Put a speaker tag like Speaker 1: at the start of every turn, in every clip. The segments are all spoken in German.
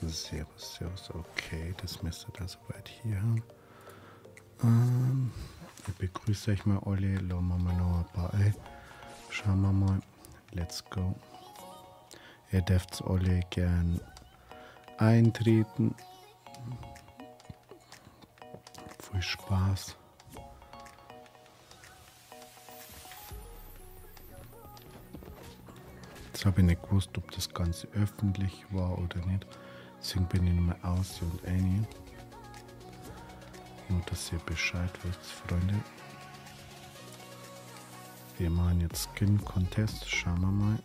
Speaker 1: Servus, servus. Okay, das müsste da soweit hier haben. Ich begrüße euch mal alle. Lassen wir mal noch ein paar ein. Schauen wir mal. Let's go. Ihr dürft alle gern eintreten. Viel Spaß. Jetzt habe ich nicht gewusst, ob das Ganze öffentlich war oder nicht. Deswegen bin ich nochmal aus und ein. Nur, dass ihr Bescheid wisst, Freunde. Wir machen jetzt Skin Contest. Schauen wir mal.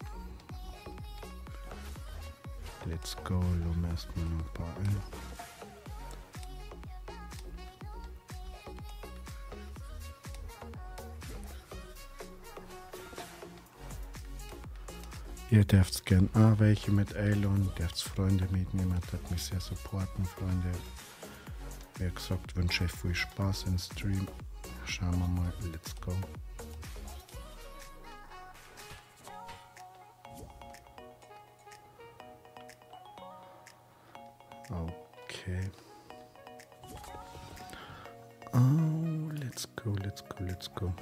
Speaker 1: Let's go. Lassen wir erstmal noch ein paar ein. Ihr dürft gern auch welche mit einladen, dürft Freunde mitnehmen, das hat mich sehr supporten, Freunde. Wie gesagt, wünsche ich viel Spaß im Stream. Schauen wir mal, let's go. Okay. Oh, let's go, let's go, let's go.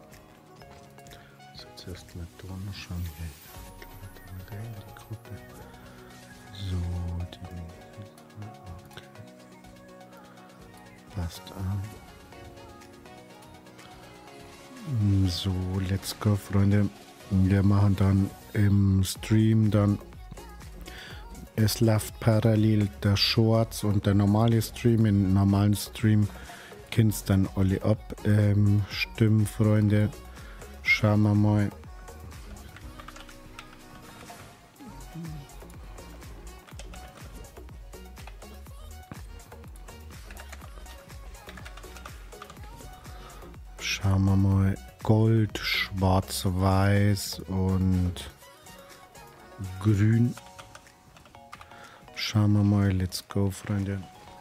Speaker 1: Jetzt erstmal da noch schauen hier. Die Gruppe. So, die. Okay. Passt an. So, let's go, Freunde. Wir machen dann im Stream dann. Es läuft parallel der Shorts und der normale Stream. Im normalen Stream könnt dann alle abstimmen, Freunde. Schauen wir mal. Schauen wir mal. Gold, Schwarz-Weiß und Grün. Schauen wir mal. Let's go, Freunde.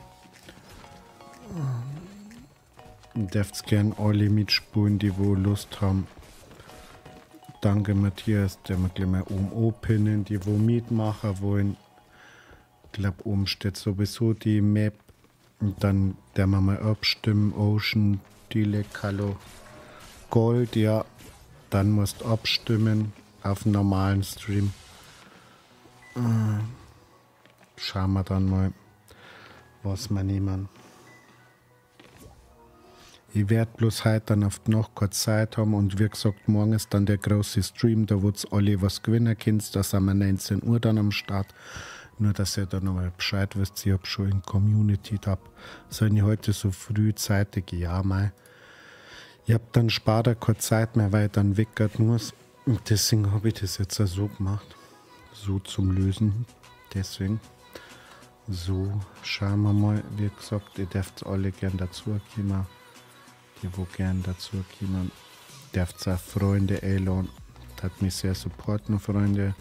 Speaker 1: Ihr dürft gern alle mitspulen, die wo Lust haben. Danke Matthias, der mir gleich mal oben pinnen, die wo mitmachen wollen. Ich glaube, oben steht sowieso die Map. Und dann der wir mal abstimmen. Ocean, Dilek, Hallo, Gold, ja. Dann musst du abstimmen auf dem normalen Stream. Schauen wir dann mal, was wir nehmen. Ich werde bloß heute dann auf noch kurz Zeit haben und wie gesagt, morgen ist dann der große Stream, da wird's alle was gewinnen könnt. Da sind wir 19 Uhr dann am Start. Nur, dass ihr da nochmal Bescheid wisst, ich habe schon in Community da. Sollen ich heute so frühzeitig, ja mal. Ich habe dann später keine Zeit mehr, weil ich dann weggehen muss. Und deswegen habe ich das jetzt so gemacht. So zum Lösen. Deswegen. So, schauen wir mal. Wie gesagt, ihr dürft alle gern dazu kommen. Die wo gern dazu kommen. Dürft auch Freunde einladen. Das hat mich sehr supporten, Freunde.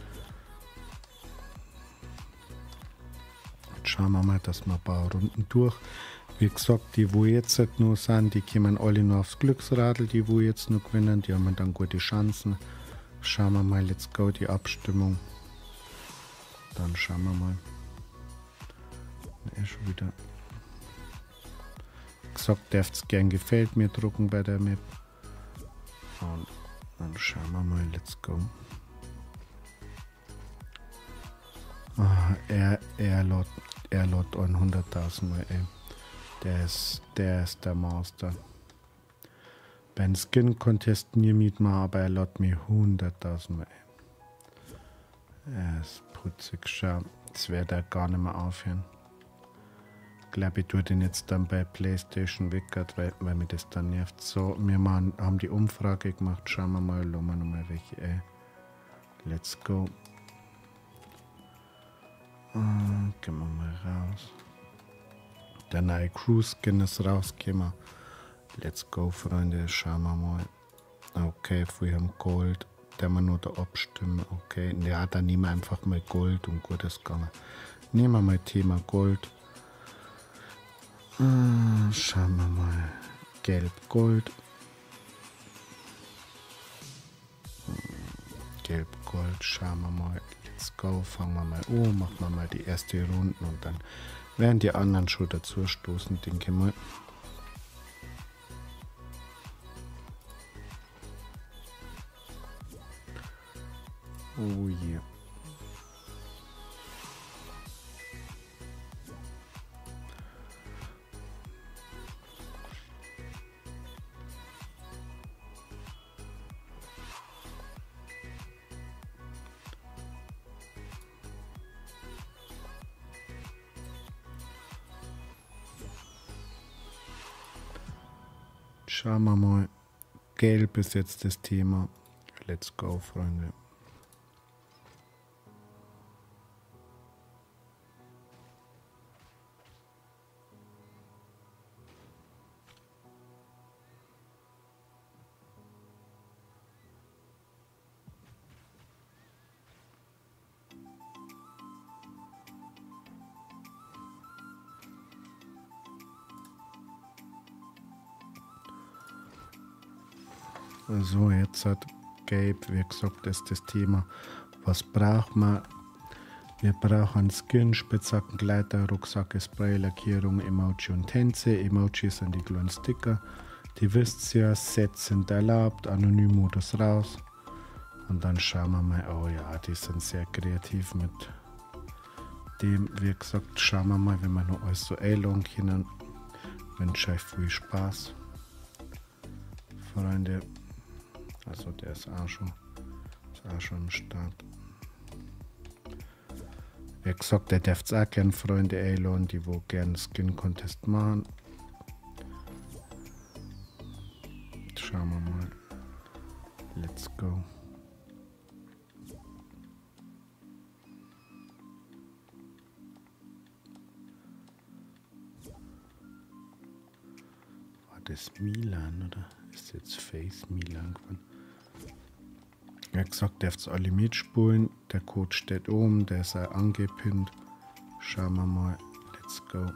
Speaker 1: Jetzt schauen wir mal, dass wir ein paar Runden durch. Wie gesagt, die wo jetzt nur sind, die kommen alle nur aufs Glücksradl. Die wo jetzt noch gewinnen, die haben dann gute Chancen. Schauen wir mal, let's go, die Abstimmung. Dann schauen wir mal. Schon wieder. Gesagt, dürft gern gefällt mir drucken bei der Map. Und dann schauen wir mal, let's go. Er lädt 100.000 Mal, ey. Der ist der Master. Beim Skin Contest nie mitmachen, aber er lädt mir 100.000 Mal, ey. Er ist putzig, schau. Das wird er gar nicht mehr aufhören. Ich glaube, ich tue den jetzt dann bei PlayStation weg, weil mir das dann nervt. So, wir haben die Umfrage gemacht. Schauen wir mal, lassen wir nochmal welche ein. Let's go. Gehen wir mal raus. Der neue Cruise-Skin ist rausgekommen. Let's go, Freunde. Schauen wir mal. Okay, wir haben Gold. Der wir nur da abstimmen. Okay, ja, dann nehmen wir einfach mal Gold und gut ist gegangen. Nehmen wir mal Thema Gold. Schauen wir mal. Gelb, Gold. Gelb, Gold. Schauen wir mal. let's go. Fangen wir mal an, machen wir mal die erste Runde und dann werden die anderen schon dazu stoßen, denke ich mal. Oh je. Yeah. Schauen wir mal. Gelb ist jetzt das Thema. Let's go, Freunde. So, jetzt hat Gelb, wie gesagt, ist das Thema. Was braucht man? Wir brauchen Skin, Spitzhacken, Gleiter, Rucksack, Spray, Lackierung, Emoji und Tänze. Emojis sind die kleinen Sticker. Die wisst ihr, Sets sind erlaubt, Anonym-Modus raus. Und dann schauen wir mal, oh ja, die sind sehr kreativ mit dem. Wie gesagt, schauen wir mal, wenn wir noch alles so einladen können. Ich wünsche euch viel Spaß, Freunde. Also der ist auch schon im Start. Wie gesagt, der dürft auch gerne Freunde einladen, die wo gerne Skin Contest machen. Schauen wir mal. Let's go. War das Milan oder ist jetzt Face Milan geworden? Wie gesagt, dürft ihr alle mitspulen. Der Code steht oben, der ist auch angepinnt. Schauen wir mal. Let's go.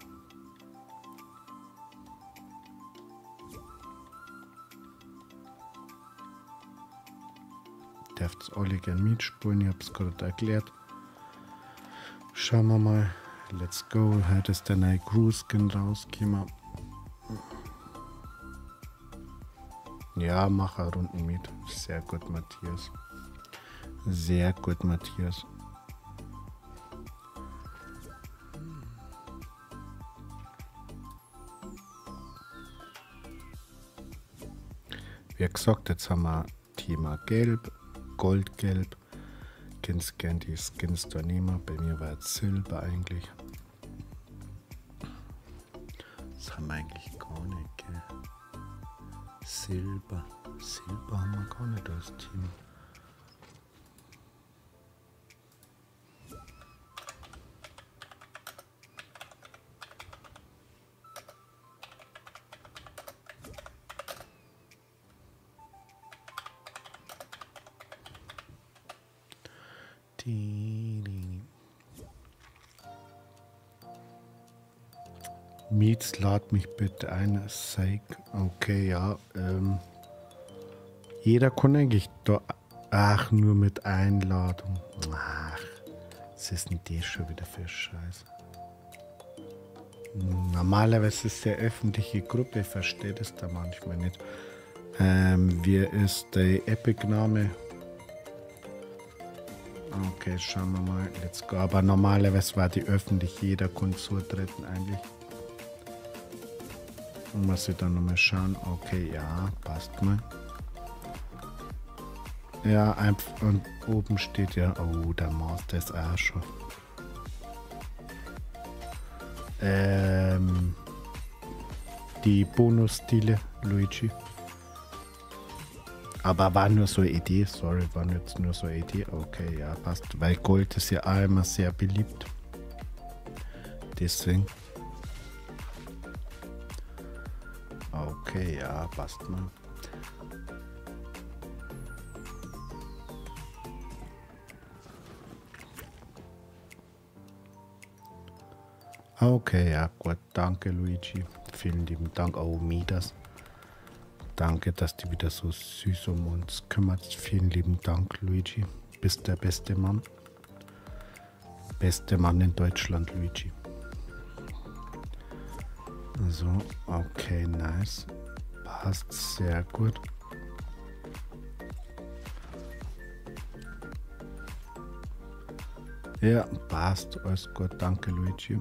Speaker 1: Dürft ihr alle gerne mitspulen. Ich habe es gerade erklärt. Schauen wir mal. Let's go. Heute ist der neue Crew-Skin rausgekommen. Ja, mach eine Runde mit. Sehr gut, Matthias. Sehr gut, Matthias. Wie gesagt, jetzt haben wir Thema Gelb, Goldgelb. Kennst gern die Skins da nehmen. Bei mir war es Silber eigentlich. Das haben wir eigentlich gar nicht, gell? Silber haben wir gar nicht als Team. Mietz, lad mich bitte ein. Sake. Okay, ja. Jeder kann eigentlich da. Ach, nur mit Einladung. Ach, was ist denn das schon wieder für Scheiße? Normalerweise ist es eine öffentliche Gruppe, ich verstehe das da manchmal nicht. Wie ist der Epic-Name? Okay, schauen wir mal. Let's go. Aber normalerweise war die öffentlich, jeder konnte zutreten eigentlich. Und muss ich dann nochmal schauen. Okay, ja, passt mal. Ja, einfach und oben steht ja, oh, der Master ist auch schon. Die Bonusstile, Luigi. Aber war nur so eine Idee, sorry, war jetzt nur so eine Idee. Okay, ja, passt. Weil Gold ist ja auch immer sehr beliebt. Deswegen. Okay, ja, passt mal. Okay, ja, gut. Danke, Luigi. Vielen lieben Dank. Oh, Midas. Danke, dass du wieder so süß um uns kümmerst. Vielen lieben Dank, Luigi. Bist der beste Mann. beste Mann in Deutschland, Luigi. So, okay, nice. Passt sehr gut. Ja, passt. Alles gut. Danke, Luigi.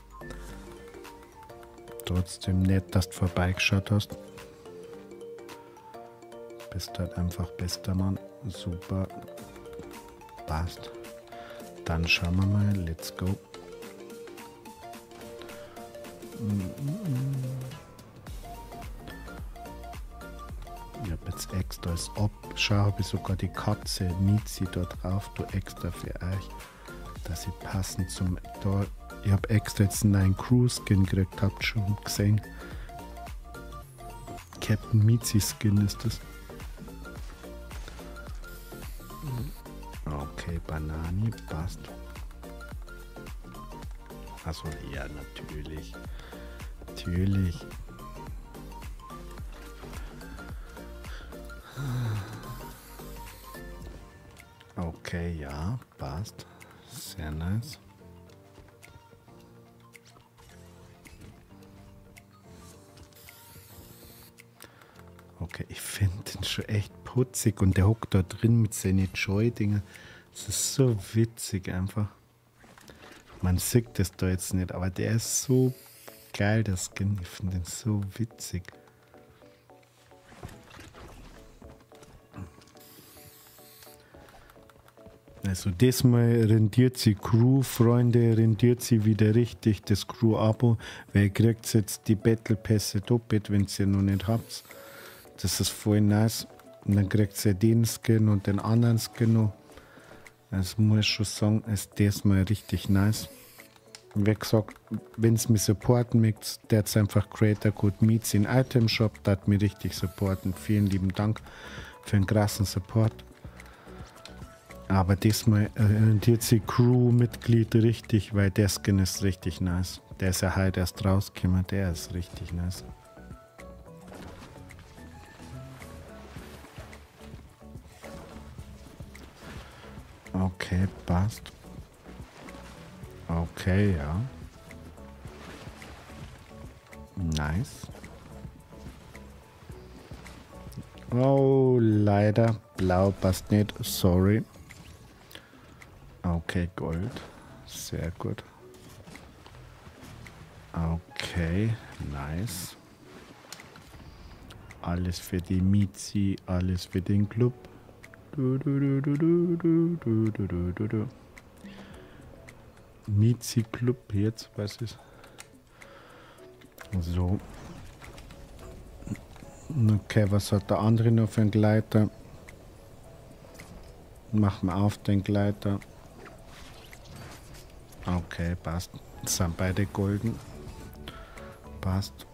Speaker 1: Trotzdem nett, dass du vorbeigeschaut hast. Bist halt einfach bester Mann. Super. Passt. Dann schauen wir mal. Let's go. Ich habe jetzt extra als Abschau, habe ich sogar die Katze Mizi da drauf, du extra für euch, dass sie passen zum da. Ich habe extra jetzt einen neuen Crew-Skin gekriegt, habt ihr schon gesehen. Captain Mizi Skin ist das. Okay, Banani, passt. Also ja, natürlich. Natürlich. Okay, ja, passt. Sehr nice. Okay, ich finde den schon echt putzig und der hockt da drin mit seinen Joy-Dinger. Das ist so witzig einfach. Man sieht das da jetzt nicht, aber der ist so geil, der Skin. Ich finde den so witzig. Also diesmal rendiert sie Crew, Freunde, rendiert sie wieder richtig das Crew-Abo, weil ihr kriegt jetzt die Battle Pässe doppelt, wenn ihr noch nicht habt. Das ist voll nice. Und dann kriegt ihr den Skin und den anderen Skin noch. Also muss ich schon sagen, ist diesmal richtig nice. Wie gesagt, wenn es mich supporten mögt, der hat einfach Creator Code Mizi in Item Shop, der hat mich richtig supporten. Vielen lieben Dank für den krassen Support. Aber diesmal rendiert sie Crew-Mitglied richtig, weil der Skin ist richtig nice. Der ist ja halt erst rausgekommen, der ist richtig nice. Okay, passt. Okay, ja. Nice. Oh, leider. Blau passt nicht. Sorry. Okay, Gold. Sehr gut. Okay, nice. Alles für die Mizi, alles für den Club. Mizi Club, jetzt weiß ich. So. Okay, was hat der andere noch für einen Gleiter? Machen wir auf den Gleiter. Okay, passt. Das sind beide golden. Passt.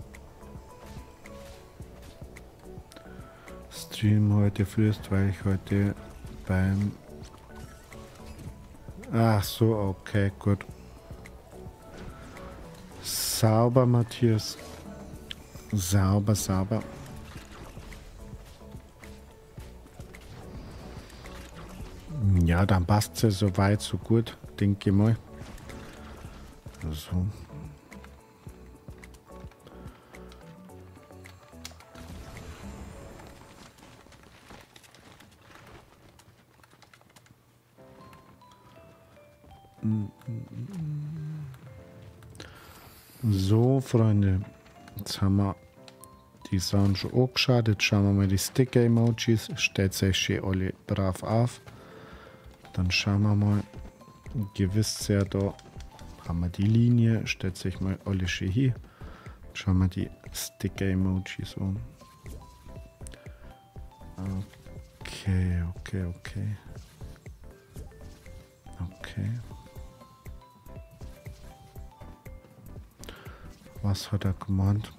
Speaker 1: Stream heute frühst, weil ich heute beim... Ach so, okay, gut. Sauber, Matthias. Sauber, sauber. Ja, dann passt es ja so weit, so gut, denke ich mal. So. So, Freunde, jetzt haben wir die Sachen schon angeschaut. Jetzt schauen wir mal die Sticker-Emojis. Stellt euch schön alle brav auf. Dann schauen wir mal. Ihr wisst ja, da haben wir die Linie. Stellt euch mal alle schön hin. Schauen wir die Sticker-Emojis an. Okay, okay, okay. Okay. Was hat er gemeint?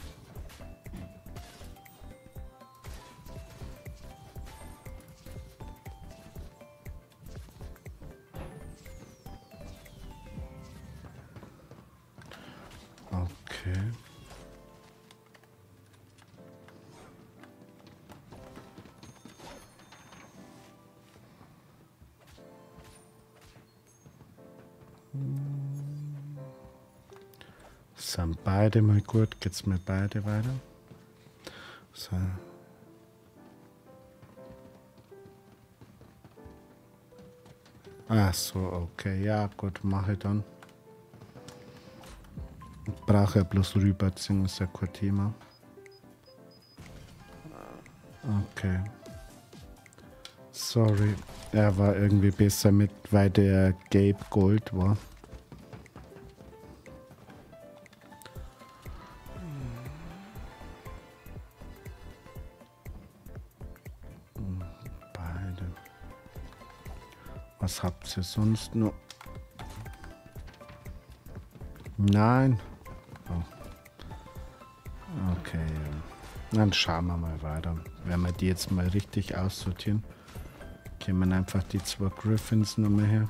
Speaker 1: Okay. Sind beide mal gut. Geht's mir beide weiter? So. Ach so, okay. Ja, gut, mache ich dann. Brauche ja bloß rüberziehen, ist ja kein Thema. Okay. Sorry. Er war irgendwie besser mit, weil der Gabe Gold war. Beide. Was habt ihr sonst noch? Nein. Oh. Okay. Dann schauen wir mal weiter. Wenn wir die jetzt mal richtig aussortieren, kämen einfach die 2 Griffins nochmal her.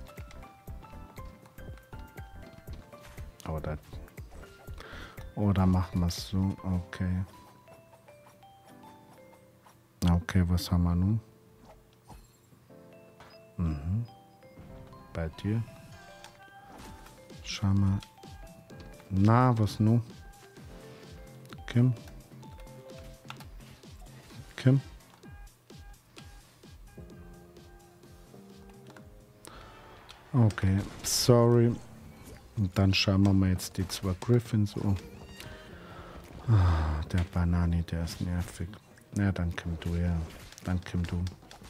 Speaker 1: Oder machen wir es so. Okay. Okay, was haben wir nun? Mhm. Bei dir. Schauen wir. Na, was nun? Kim? Kim? Okay, sorry. Und dann schauen wir mal jetzt die 2 Griffins an. Ah, der Banani, der ist nervig. Na, dann komm du her. Dann komm du.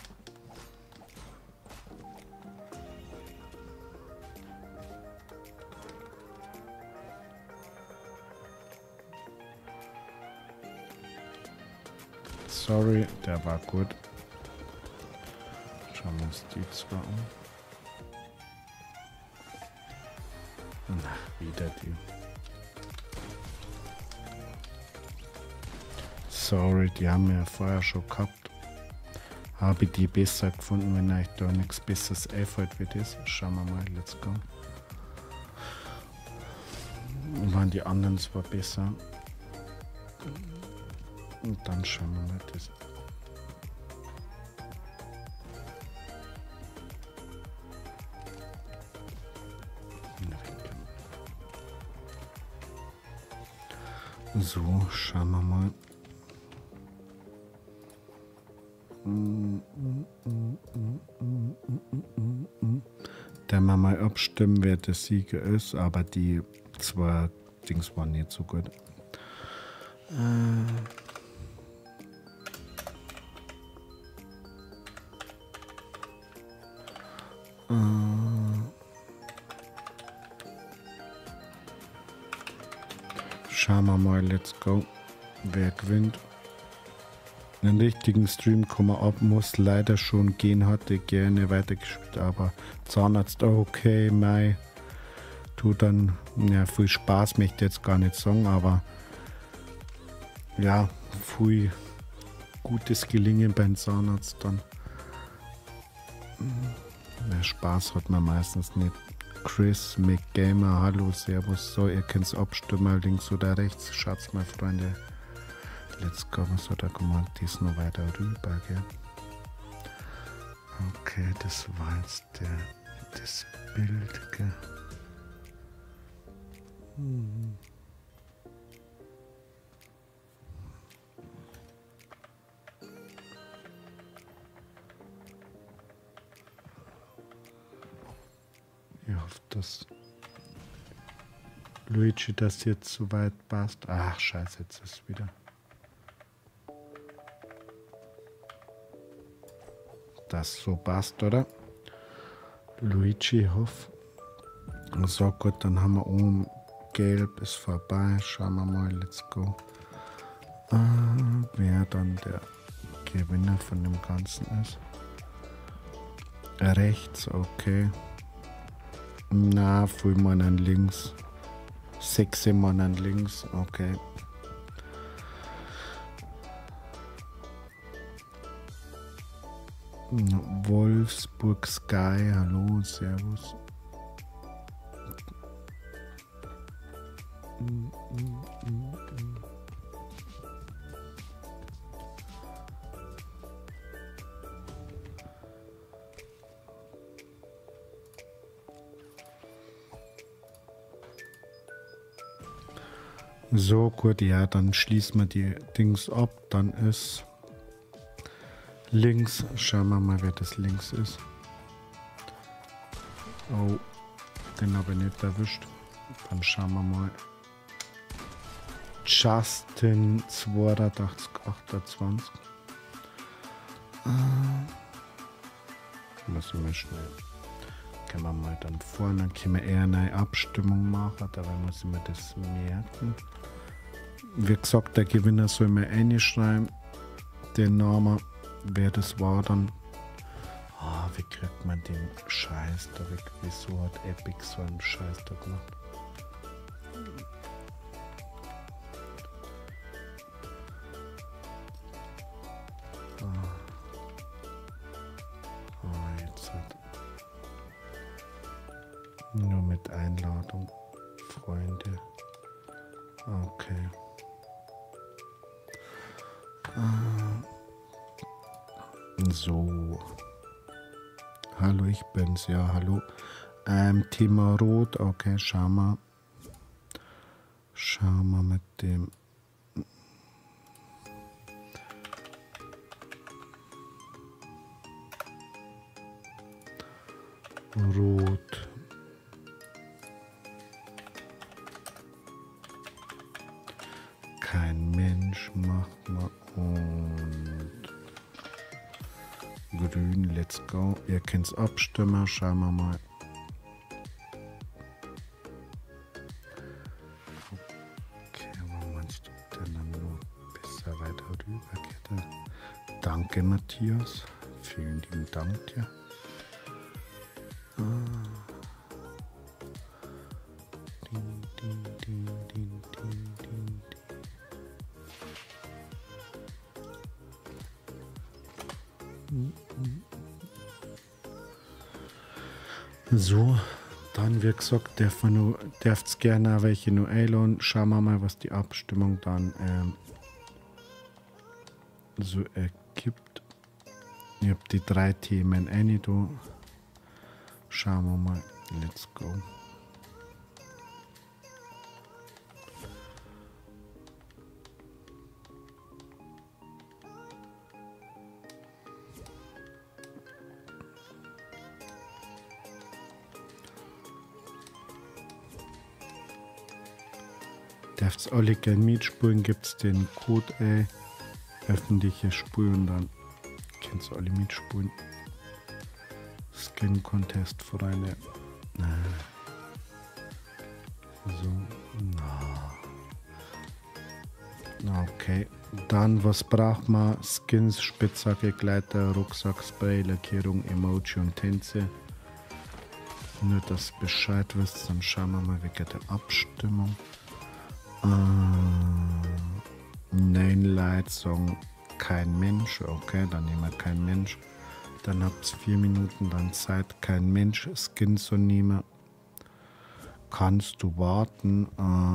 Speaker 1: Sorry, der war gut. Schauen wir uns die 2 an. Na, wieder die. Sorry, die haben wir ja vorher schon gehabt. Habe ich die besser gefunden, wenn euch da nichts Besseres einfällt wie das. Schauen wir mal, let's go. Waren die anderen zwar besser. Und dann schauen wir mal das. So, schauen wir mal. Da wir mal abstimmen, wer der Sieger ist, aber die 2 Dings waren nicht so gut. Schauen wir mal, let's go. Wer gewinnt? Einen richtigen Stream kann man ab, muss leider schon gehen, hatte gerne weitergespielt, aber Zahnarzt, okay, Mai. Du dann, ja, viel Spaß möchte ich jetzt gar nicht sagen, aber ja, viel gutes Gelingen beim Zahnarzt dann. Ja, Spaß hat man meistens nicht. Chris McGamer, hallo, servus. So, ihr könnt abstimmen, links oder rechts. Schaut's mal, Freunde. Let's go, was hat er gemacht? Die ist noch weiter rüber, gell? Okay, das war jetzt das Bild, gell? Ich hoffe, dass Luigi das jetzt so weit passt. Ach, scheiße, jetzt ist es wieder. Das so passt, oder? Luigi hofft. So gut, dann haben wir oben gelb ist vorbei. Schauen wir mal, let's go. Wer dann der Gewinner von dem Ganzen ist. Rechts, okay. Na, 5 Mann an links. 6 Mann an links, okay. Wolfsburg Sky, hallo, servus. So, gut, ja, dann schließen wir die Dings ab. Dann ist links, schauen wir mal, wer das links ist. Oh, den habe ich nicht erwischt. Dann schauen wir mal. Justin 8228. Muss ich mal schnell. Können wir mal dann vorne, dann können wir eher eine Abstimmung machen, dabei muss ich mir das merken. Wie gesagt, der Gewinner soll mir reinschreiben, den Namen, wer das war dann. Ah, wie kriegt man den Scheiß da weg? Wieso hat Epic so einen Scheiß da gemacht? Jetzt halt. Nur mit Einladung, Freunde. Okay. So. Hallo, ich bin's, ja, hallo. Thema Rot, okay, schauen wir. Schauen wir mit dem. Rot. Kein Mensch macht man und grün, let's go. Ihr könnt's abstimmen, schauen wir mal. Okay, wo meinst du denn dann nur besser weiter rüber geht? Danke, Matthias. Vielen lieben Dank dir. So, dann wie gesagt, dürft gerne auch welche noch einladen. Schauen wir mal, was die Abstimmung dann so ergibt. Ich habe die 3 Themen eine da. Schauen wir mal. Let's go. Darf's alle gerne mitspulen, gibt's den Code öffentliche Spulen, dann könnt ihr alle mitspulen. Skin Contest, Freunde. So, okay. Dann, was braucht man? Skins, Spitzhacke, Gleiter, Rucksack, Spray, Lackierung, Emoji und Tänze. Nur, dass ihr Bescheid wisst, dann schauen wir mal wegen der Abstimmung. Nine Light Song, kein Mensch. Okay, dann nehmen wir kein Mensch. Dann habt ihr 4 Minuten dann Zeit, kein Mensch Skin zu nehmen. Kannst du warten?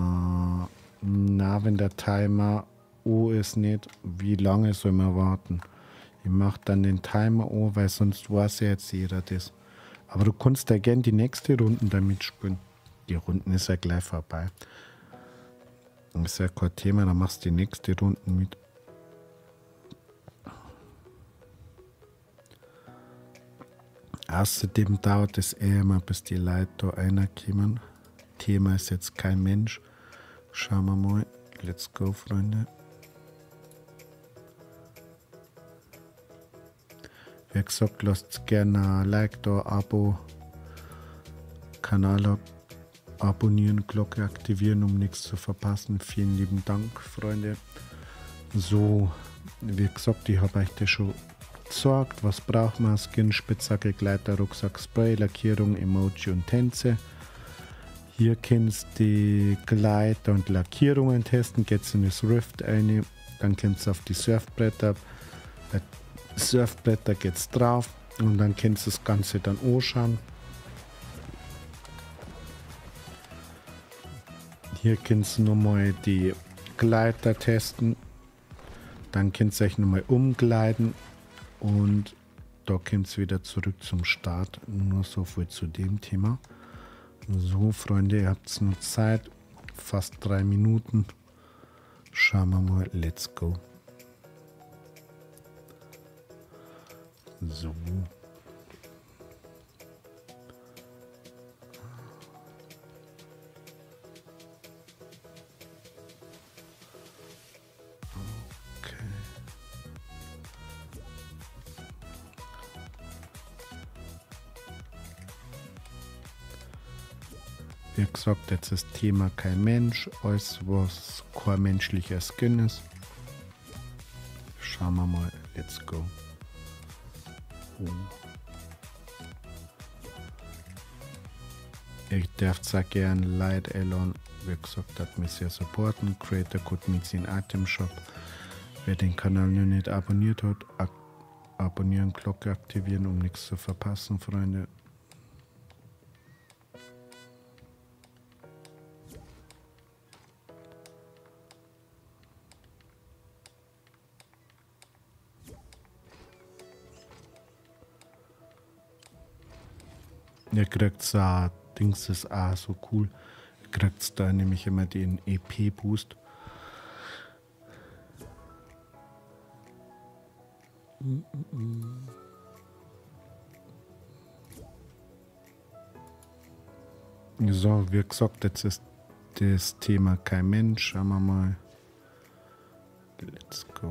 Speaker 1: Na, wenn der Timer ist nicht, wie lange soll man warten? Ich mache dann den Timer weil sonst weiß ja jetzt jeder das. Aber du kannst ja gerne die nächste Runde damit spielen. Die Runden ist ja gleich vorbei. Das ist ja kein Thema, dann machst du die nächste Runde mit. Außerdem dauert es immer, bis die Leute da reinkommen. Thema ist jetzt kein Mensch. Schauen wir mal. Let's go, Freunde. Wie gesagt, lasst gerne ein Like da, Abo, Kanal abonnieren, Glocke aktivieren, um nichts zu verpassen. Vielen lieben Dank, Freunde. So, wie gesagt, ich habe euch das schon gesagt. Was braucht man? Skin, Spitzhacke, Gleiter, Rucksack, Spray, Lackierung, Emoji und Tänze. Hier könnt ihr die Gleiter und Lackierungen testen. Geht in das Rift ein, dann könnt ihr auf die Surfbretter. Bei Surfbretter geht's drauf und dann könnt ihr das Ganze dann anschauen. Hier könnt ihr nochmal die Gleiter testen. Dann könnt ihr euch nochmal umgleiten und da könnt ihr wieder zurück zum Start. Nur so viel zu dem Thema. So, Freunde, ihr habt noch Zeit. Fast 3 Minuten. Schauen wir mal, let's go. So. Wie gesagt, jetzt ist das Thema kein Mensch, alles was kein menschlicher Skin ist. Schauen wir mal, let's go. Ich darf sehr gern Light Elon, wie gesagt, hat mich sehr supporten. Creator Code meets in Item Shop. Wer den Kanal noch nicht abonniert hat, abonnieren, Glocke aktivieren, um nichts zu verpassen, Freunde. Ihr kriegt so, Dings ist auch so cool. Ihr kriegt da nämlich immer den EP-Boost. So, wie gesagt, jetzt ist das Thema kein Mensch. Schauen wir mal. Let's go.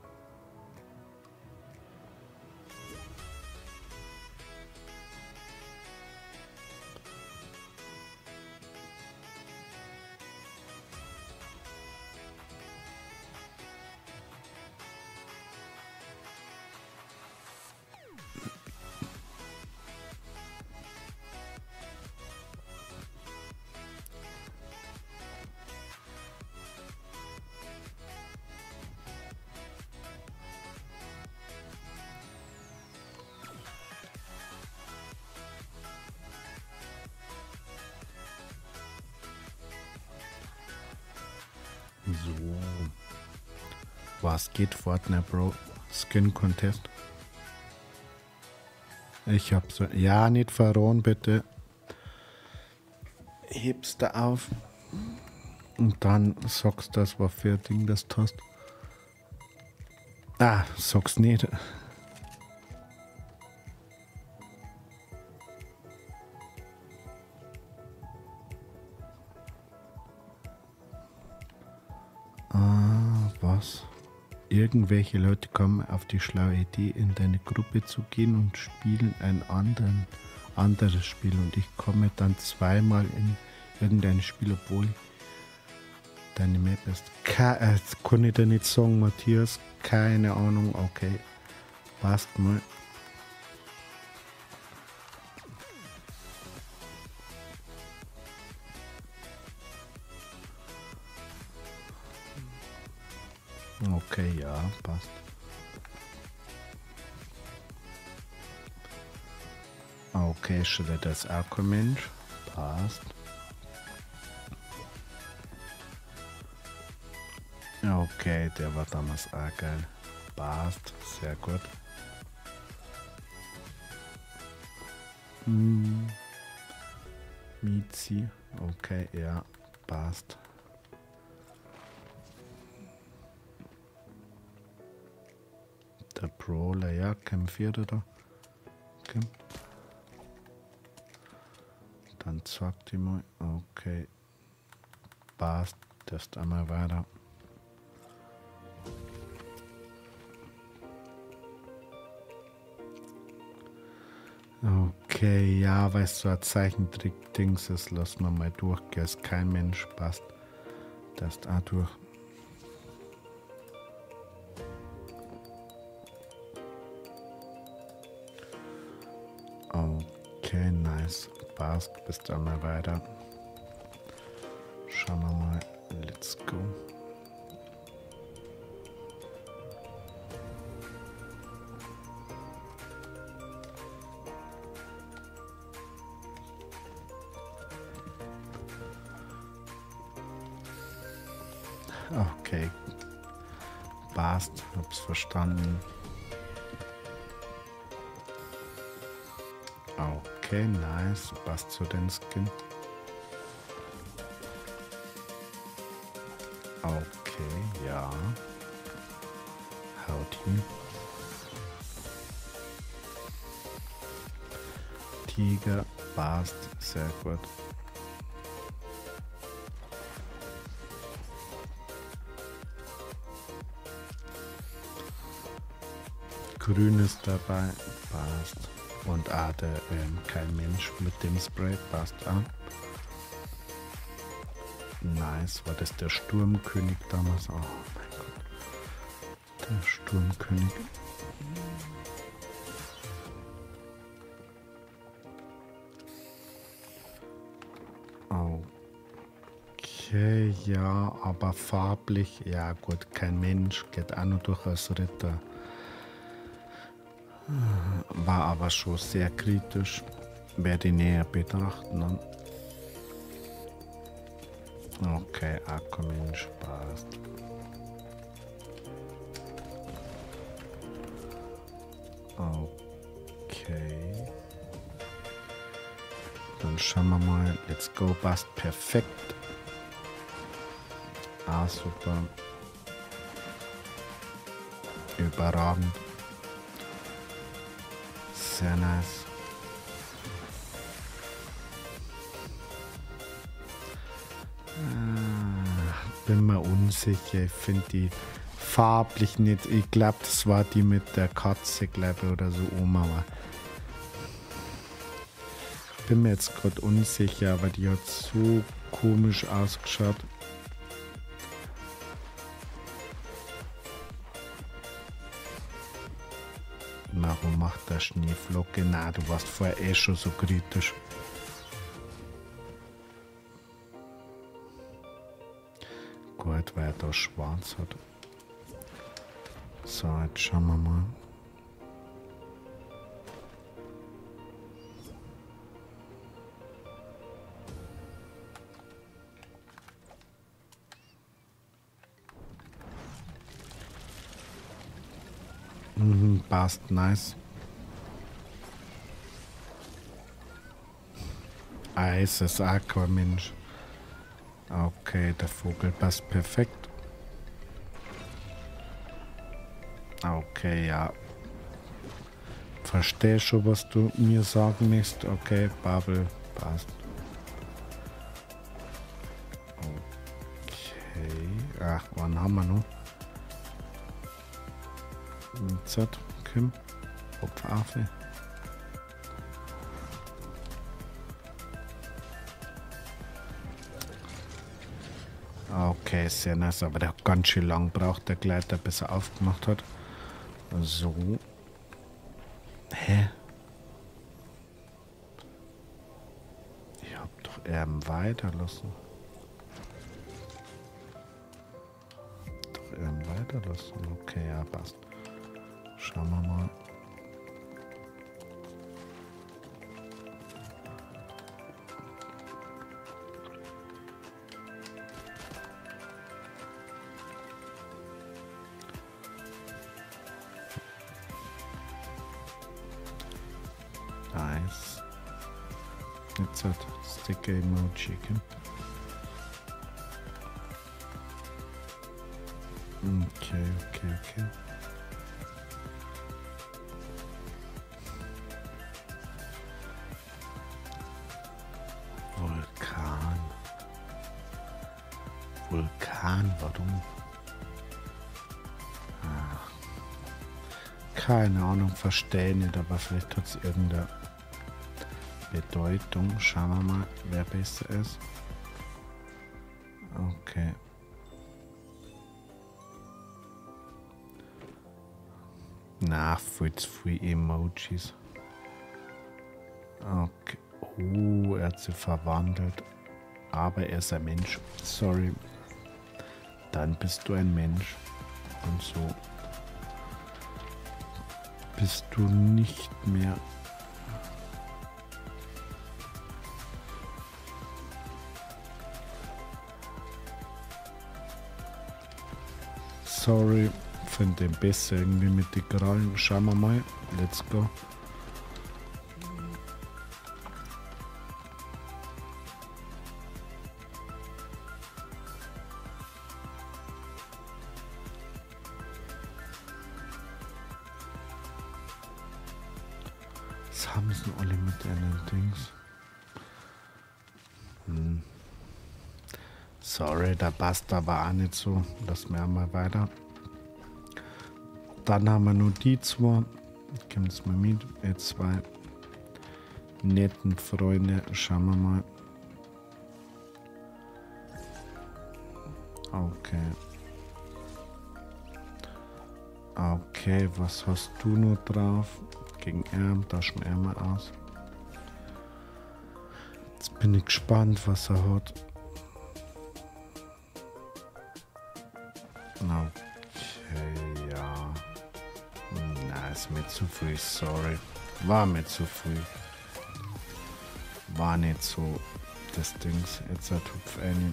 Speaker 1: So. Was geht, Fortnite Bro? Skin Contest. Ich hab so. Ja, nicht verrohen, bitte. Hebst du auf. Und dann sagst du, das war für ein Ding, das du hast. Ah, sag's nicht. Was? Irgendwelche Leute kommen auf die schlaue Idee, in deine Gruppe zu gehen und spielen ein anderes Spiel. Und ich komme dann zweimal in irgendein Spiel, obwohl deine Map ist. Das kann ich dir nicht sagen, Matthias. Keine Ahnung. Okay. Passt mal. Okay, ja, passt. Okay, schon das auch kein Mensch. Passt. Okay, der war damals auch geil. Passt, sehr gut. Mizi, okay, ja, passt. Der Brawler, ja, kämpft da. Okay. Dann sagt die mal, okay, passt, das einmal weiter. Okay, ja, weil es so ein Zeichentrick-Dings ist, lassen wir mal durchgehen, dass kein Mensch passt. Das ist auch durch. Okay, nice. Passt, bis dann mal weiter. Schauen wir mal. Let's go. Okay. Passt, hab's verstanden. Okay, nice. Passt zu den Skin. Okay. Okay, ja. Haut hin. Tiger, passt, sehr gut. Grün ist dabei, passt. Und kein Mensch mit dem Spray, passt auch. Nice, war das der Sturmkönig damals? Oh mein Gott. Der Sturmkönig. Okay, ja, aber farblich, ja gut, kein Mensch, geht auch nur durch als Ritter. War aber schon sehr kritisch, werde ich näher betrachten. Ne? Okay, Aquamensch passt. Okay. Dann schauen wir mal. Let's go, passt perfekt. Ah, super. Überragend. Sehr nice. Bin mir unsicher. Ich finde die farblich nicht. Ich glaube, das war die mit der Katze, glaube ich, oder so Oma. Aber bin mir jetzt gerade unsicher, aber die hat so komisch ausgeschaut. Warum macht der Schneeflocke? Na, du warst vorher eh schon so kritisch. Gut, weil er da schwarz hat. So, jetzt schauen wir mal. Passt, nice. Eis ist Aquamensch. Okay, der Vogel passt perfekt. Okay, ja. Verstehe schon, was du mir sagen willst. Okay, Babel passt. Okay. Ach, wann haben wir noch? Z, Kim, Opferaffe. Okay, sehr nice, aber der hat ganz schön lang braucht, der Gleiter, bis er aufgemacht hat. So. Hä? Ich hab doch Erben weiterlassen. Doch Erben weiterlassen. Okay, ja, passt. Schauen wir mal. Nice. Jetzt hat Sticker-Emoji. Okay. Vulkan, warum? Keine Ahnung, verstehe nicht, aber vielleicht hat es irgendeine Bedeutung. Schauen wir mal, wer besser ist. Okay. Na, viel zu viele Emojis. Okay. Oh, er hat sie verwandelt. Aber er ist ein Mensch. Sorry. Dann bist du ein Mensch. Und so bist du nicht mehr. Sorry, finde den besser irgendwie mit den Krallen. Schauen wir mal. Let's go. Was haben sie denn alle mit den Dings? Sorry, der passt aber auch nicht so. Lassen wir mal weiter. Dann haben wir nur die zwei. Kommt mal mit. Jetzt zwei netten Freunde. Schauen wir mal. Okay. Okay, was hast du nur drauf? Gegen Arm, taschen wir mal aus. Jetzt bin ich gespannt, was er hat. Okay, ja. Na, ist mir zu früh, sorry. War mir zu früh. War nicht so das Dings. Jetzt hat Hupf eine.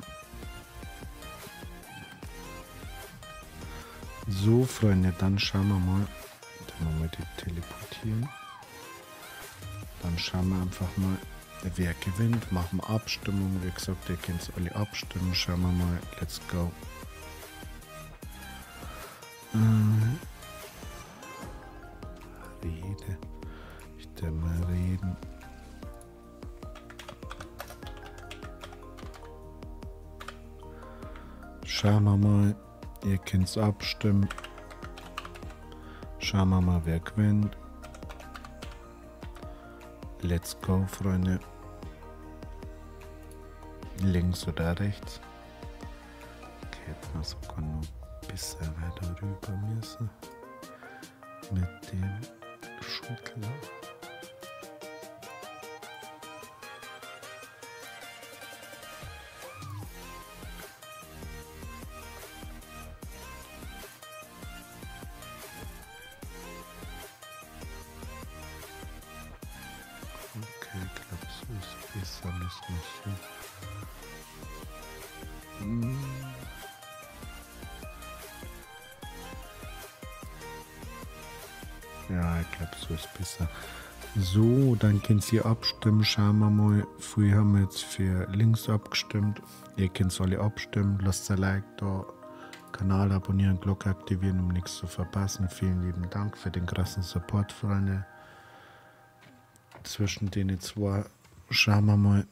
Speaker 1: So, Freunde, dann schauen wir mal. Dann wir die teleportieren. Dann schauen wir einfach mal, wer gewinnt. Machen wir Abstimmung. Wie gesagt, ihr könnt alle abstimmen. Schauen wir mal. Let's go. Rede. Ich darf mal reden. Schauen wir mal. Ihr könnt abstimmen. Schauen wir mal, wer gewinnt. Let's go, Freunde. Links oder rechts? Okay, jetzt mal sogar noch ein bisschen weiter rüber müssen. Mit dem Schuttler. Okay, ich glaube, so ist besser, müssen wir so. Ja, ich glaube, so ist besser. So, dann könnt ihr abstimmen. Schauen wir mal. Früher haben wir jetzt für links abgestimmt. Ihr könnt alle abstimmen. Lasst ein Like da. Kanal abonnieren, Glocke aktivieren, um nichts zu verpassen. Vielen lieben Dank für den krassen Support, Freunde. Zwischen denen zwei schauen wir mal.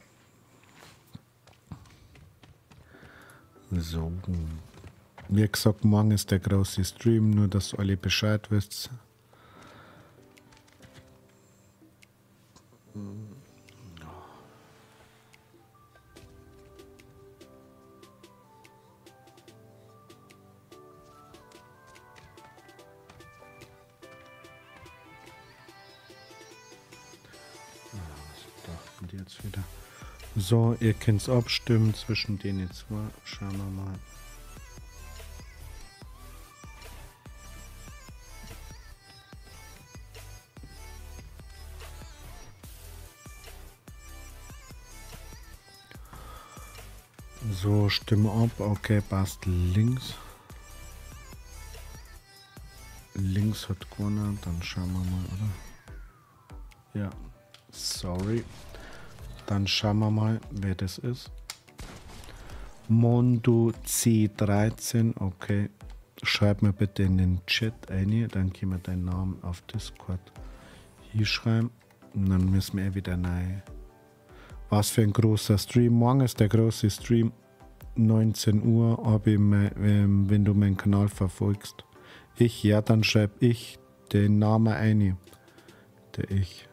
Speaker 1: So. Wie gesagt, morgen ist der große Stream, nur dass ihr alle Bescheid wisst. Jetzt wieder. So, ihr könnt es abstimmen zwischen denen zwei. Schauen wir mal. So, Stimme ab. Okay, passt links. Links hat gewonnen. Dann schauen wir mal, oder? Ja. Sorry. Dann schauen wir mal, wer das ist. Mondo C13, okay. Schreib mir bitte in den Chat ein, dann können wir deinen Namen auf Discord hier schreiben. Und dann müssen wir wieder neu. Was für ein großer Stream. Morgen ist der große Stream. 19 Uhr, aber wenn du meinen Kanal verfolgst. Ja, dann schreib ich den Namen ein. Der ich.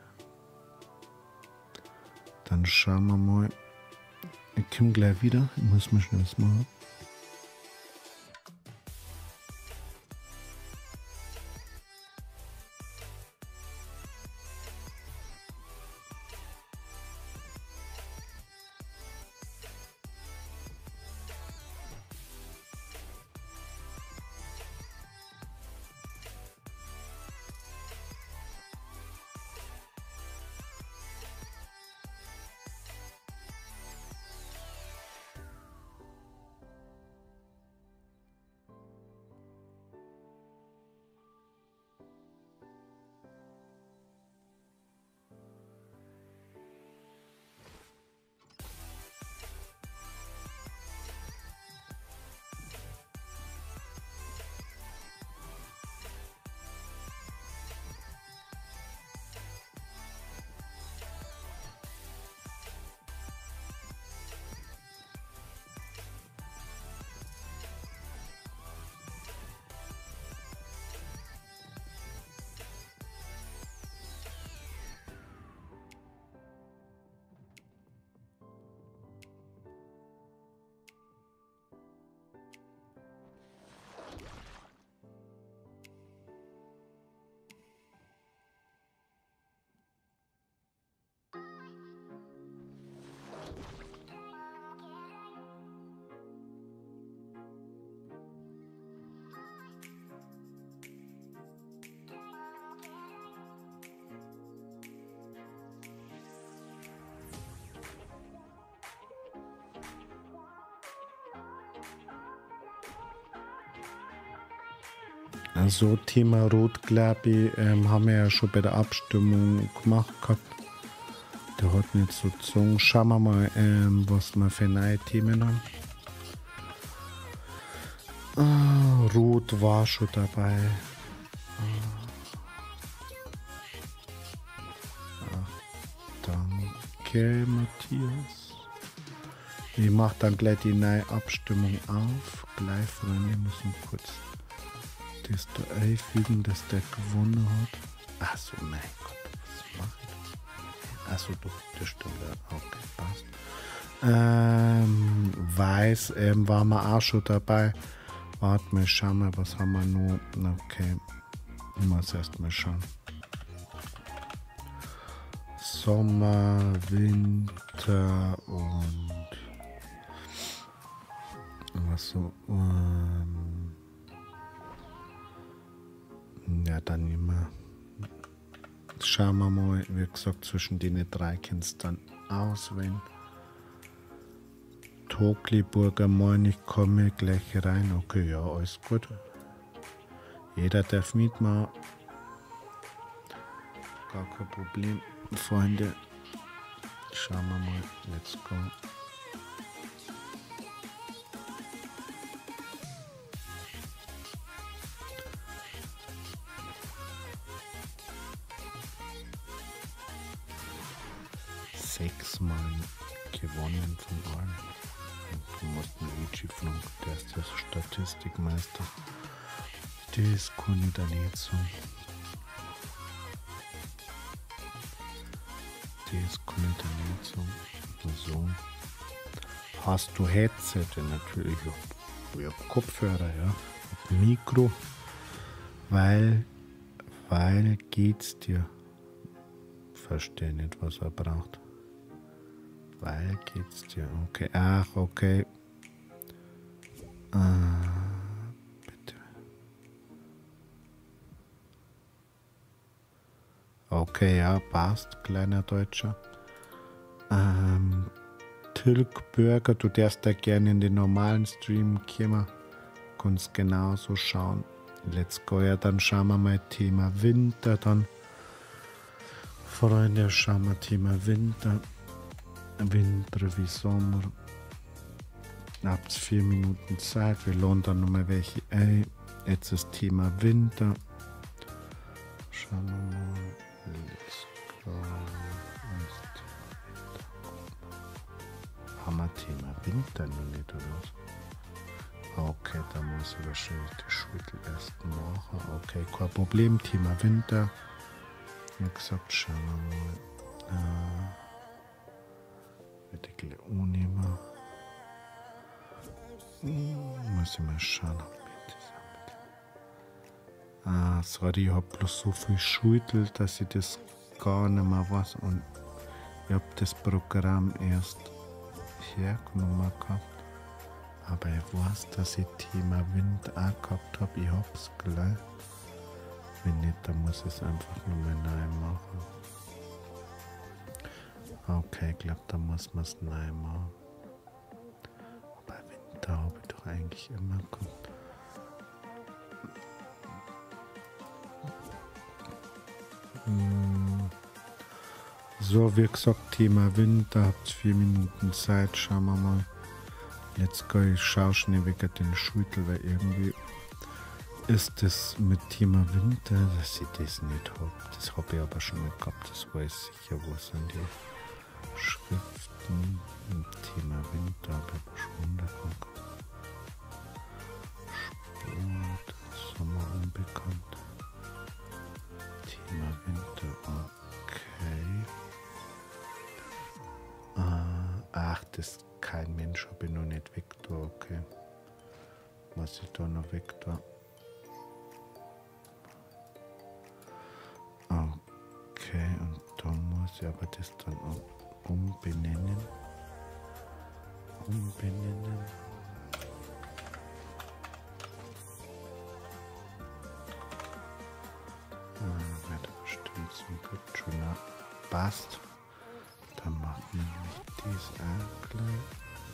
Speaker 1: Dann schauen wir mal. Ich komme gleich wieder. Ich muss mir schnell was machen. Also Thema Rot, glaube ich, haben wir ja schon bei der Abstimmung gemacht gehabt. Der hat nicht so gezogen. Schauen wir mal, was wir für neue Themen haben. Rot war schon dabei. Danke, Matthias. Ich mache dann gleich die neue Abstimmung auf. Gleich, Freunde, müssen kurz das da einfügen, dass der gewonnen hat. Achso, mein Gott, was mache ich? Achso, doch, das stimmt. Okay, passt. Weiß waren wir auch schon dabei. Warte mal, schauen wir, was haben wir noch? Okay, ich muss erst mal schauen. Sommer, Winter und was so. Ja, dann immer. Schauen wir mal, wie gesagt, zwischen den drei kannst du dann auswählen. Tokliburger, moin, ich komme gleich rein. Okay, ja, alles gut. Jeder darf mitmachen. Gar kein Problem, Freunde. Schauen wir mal, let's go. Sechsmal gewonnen von allen. Du musst einen Luigi fragen, der ist der Statistikmeister. Das kann ich da nicht so. Das kann ich da nicht so. So. Hast du Headset? Ja, natürlich. Ich hab Kopfhörer, ja. Hab Mikro. Weil geht's dir. Verstehe nicht, was er braucht. Weil geht's dir. Okay. Ach, okay. Bitte. Okay, ja, passt, kleiner Deutscher. Tilk Burger, du darfst da gerne in den normalen Stream kommen. Kannst genauso schauen. Let's go, ja, dann schauen wir mal Thema Winter dann. Freunde, schauen wir Thema Winter. Winter wie Sommer. Habt 4 Minuten Zeit. Wir laden dann nochmal welche ein. Jetzt das Thema Winter. Schauen wir mal. Let's go. Haben wir Thema Winter noch nicht, oder was? Okay, da muss ich wahrscheinlich die Schüttel erst machen. Okay, kein Problem. Thema Winter. Wie gesagt, schauen wir mal. Bitte gleich annehmen. Muss ich mal schauen. Sorry, ich habe bloß so viel Schüttel, dass ich das gar nicht mehr weiß. Und ich habe das Programm erst hergenommen gehabt. Aber ich weiß, dass ich Thema Wind auch gehabt habe. Ich habe es gleich. Wenn nicht, dann muss ich es einfach nur mal neu machen. Okay, ich glaube, da muss man es neu machen. Bei Winter habe ich doch eigentlich immer gehabt. So, wie gesagt, Thema Winter, habt 4 Minuten Zeit, schauen wir mal. Let's go, ich schaue schnell wegen den Schüttel, weil irgendwie ist das mit Thema Winter, dass ich das nicht habe. Das habe ich aber schon mal gehabt, das weiß ich sicher, wo sind die Schriften im Thema Winter, habe ich aber schon hundertmal gehabt. Sport, Sommer unbekannt. Thema Winter, okay. Ach, das kein Mensch habe ich noch nicht weg da, okay. Was ich da noch weg da? Okay, und da muss ich aber das dann auch umbenennen. Wird bestimmt zum Bildschirm passt. Dann machen wir nämlich das auch gleich.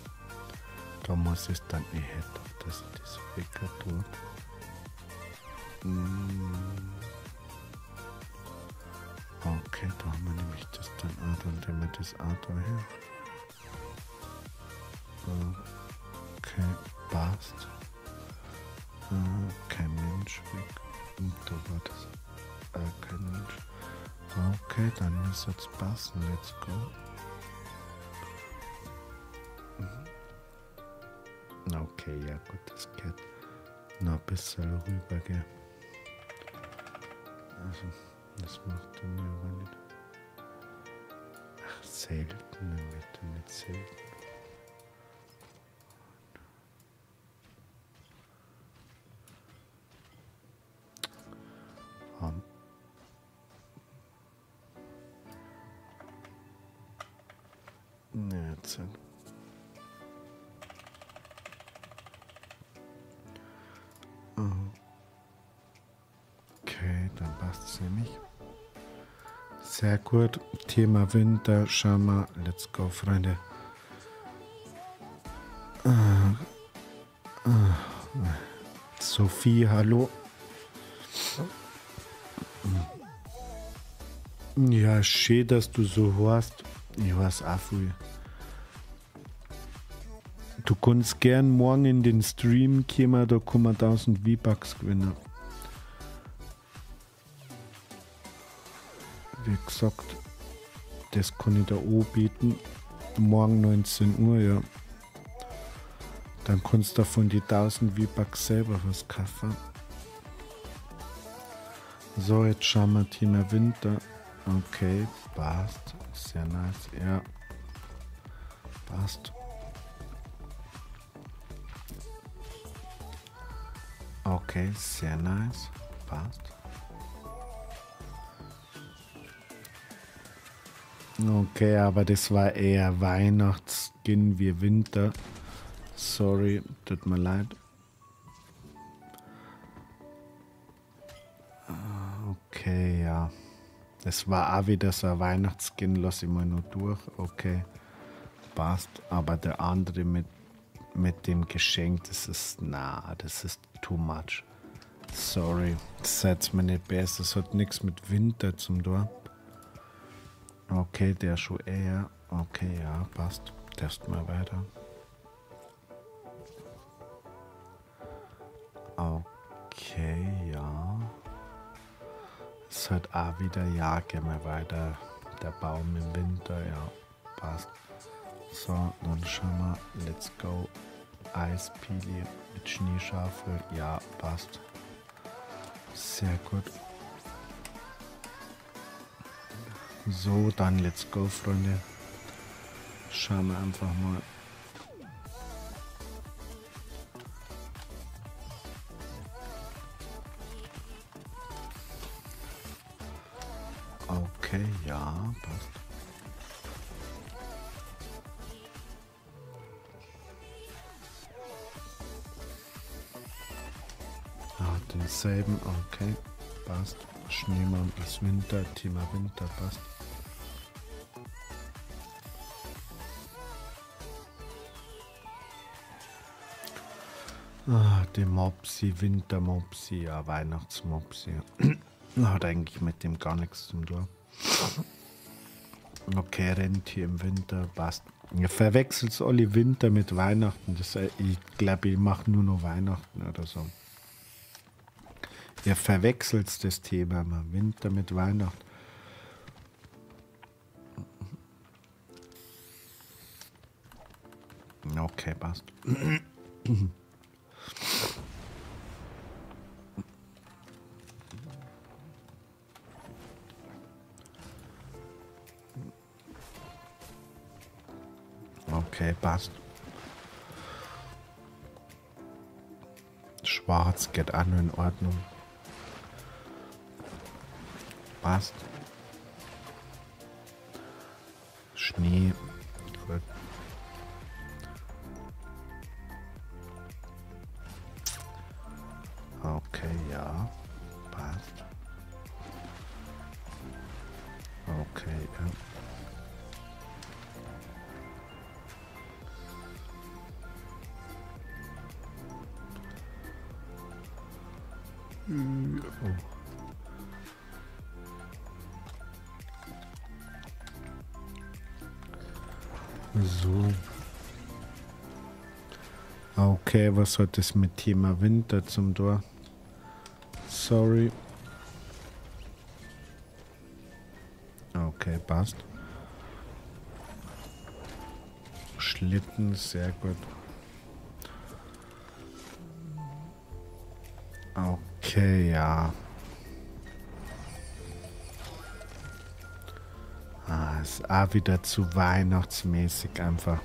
Speaker 1: Da muss es dann hätte, dass ich das weg tue. Okay, da haben wir nämlich das dann auch, dann nehmen wir das auch da her. Okay, passt. Kein Mensch weg. Und da war das kein Mensch. Okay, dann muss es passen. Let's go. Okay, ja gut, das geht noch ein bisschen rüber, gell. Also, das macht er mir aber nicht. Ach, selten, dann wird er nicht selten. Jetzt. Okay, dann passt es nämlich. Sehr gut. Thema Winter. Schauen wir. Let's go, Freunde. Sophie, hallo. Ja, schön, dass du so hörst. Ich weiß auch viel. Du kannst gern morgen in den Stream kommen, da kann man 1000 V-Bucks gewinnen. Wie gesagt, das kann ich da anbieten. Morgen 19 Uhr, ja. Dann kannst du von die 1000 V-Bucks selber was kaufen. So, jetzt schauen wir Thema Winter. Okay, passt. Sehr nice, ja. Passt. Okay, sehr nice. Passt. Okay, aber das war eher Weihnachtsskin wie Winter. Sorry, tut mir leid. Okay, ja. Das war auch wieder so ein Weihnachtsskin, lass ich mal nur durch. Okay, passt. Aber der andere mit dem Geschenk, das ist, das ist too much. Sorry, seid mir nicht besser. Das hat nichts mit Winter zum tun. Okay, der schon eher. Okay, ja, passt. Test mal weiter. Okay, ja. Es hat auch wieder, ja, gehen wir weiter. Der Baum im Winter, ja, passt. So, dann schauen wir. Let's go. Eispili mit Schneeschaufel, ja, passt. Sehr gut. So, dann let's go, Freunde. Schauen wir einfach mal. Okay, ja, passt. Denselben, okay, passt. Schneemann ist Winter, Thema Winter, passt. Die Mopsi, Wintermopsi, ja, Weihnachtsmopsi. Hat eigentlich mit dem gar nichts zu tun. Okay, Rentier im Winter, passt. Ihr verwechselt alle Winter mit Weihnachten. Das, ich glaube, ich mache nur noch Weihnachten oder so. Ihr verwechselt das Thema mal. Winter mit Weihnachten. Okay, passt. Okay, passt. Schwarz geht an in Ordnung. Passt. Schnee. Gut. Okay, ja. Passt. Okay, ja. Oh. So. Okay, was hat das mit Thema Winter zum Tor? Sorry. Okay, passt. Schlitten, sehr gut. Okay, ja. Ist auch wieder zu weihnachtsmäßig einfach.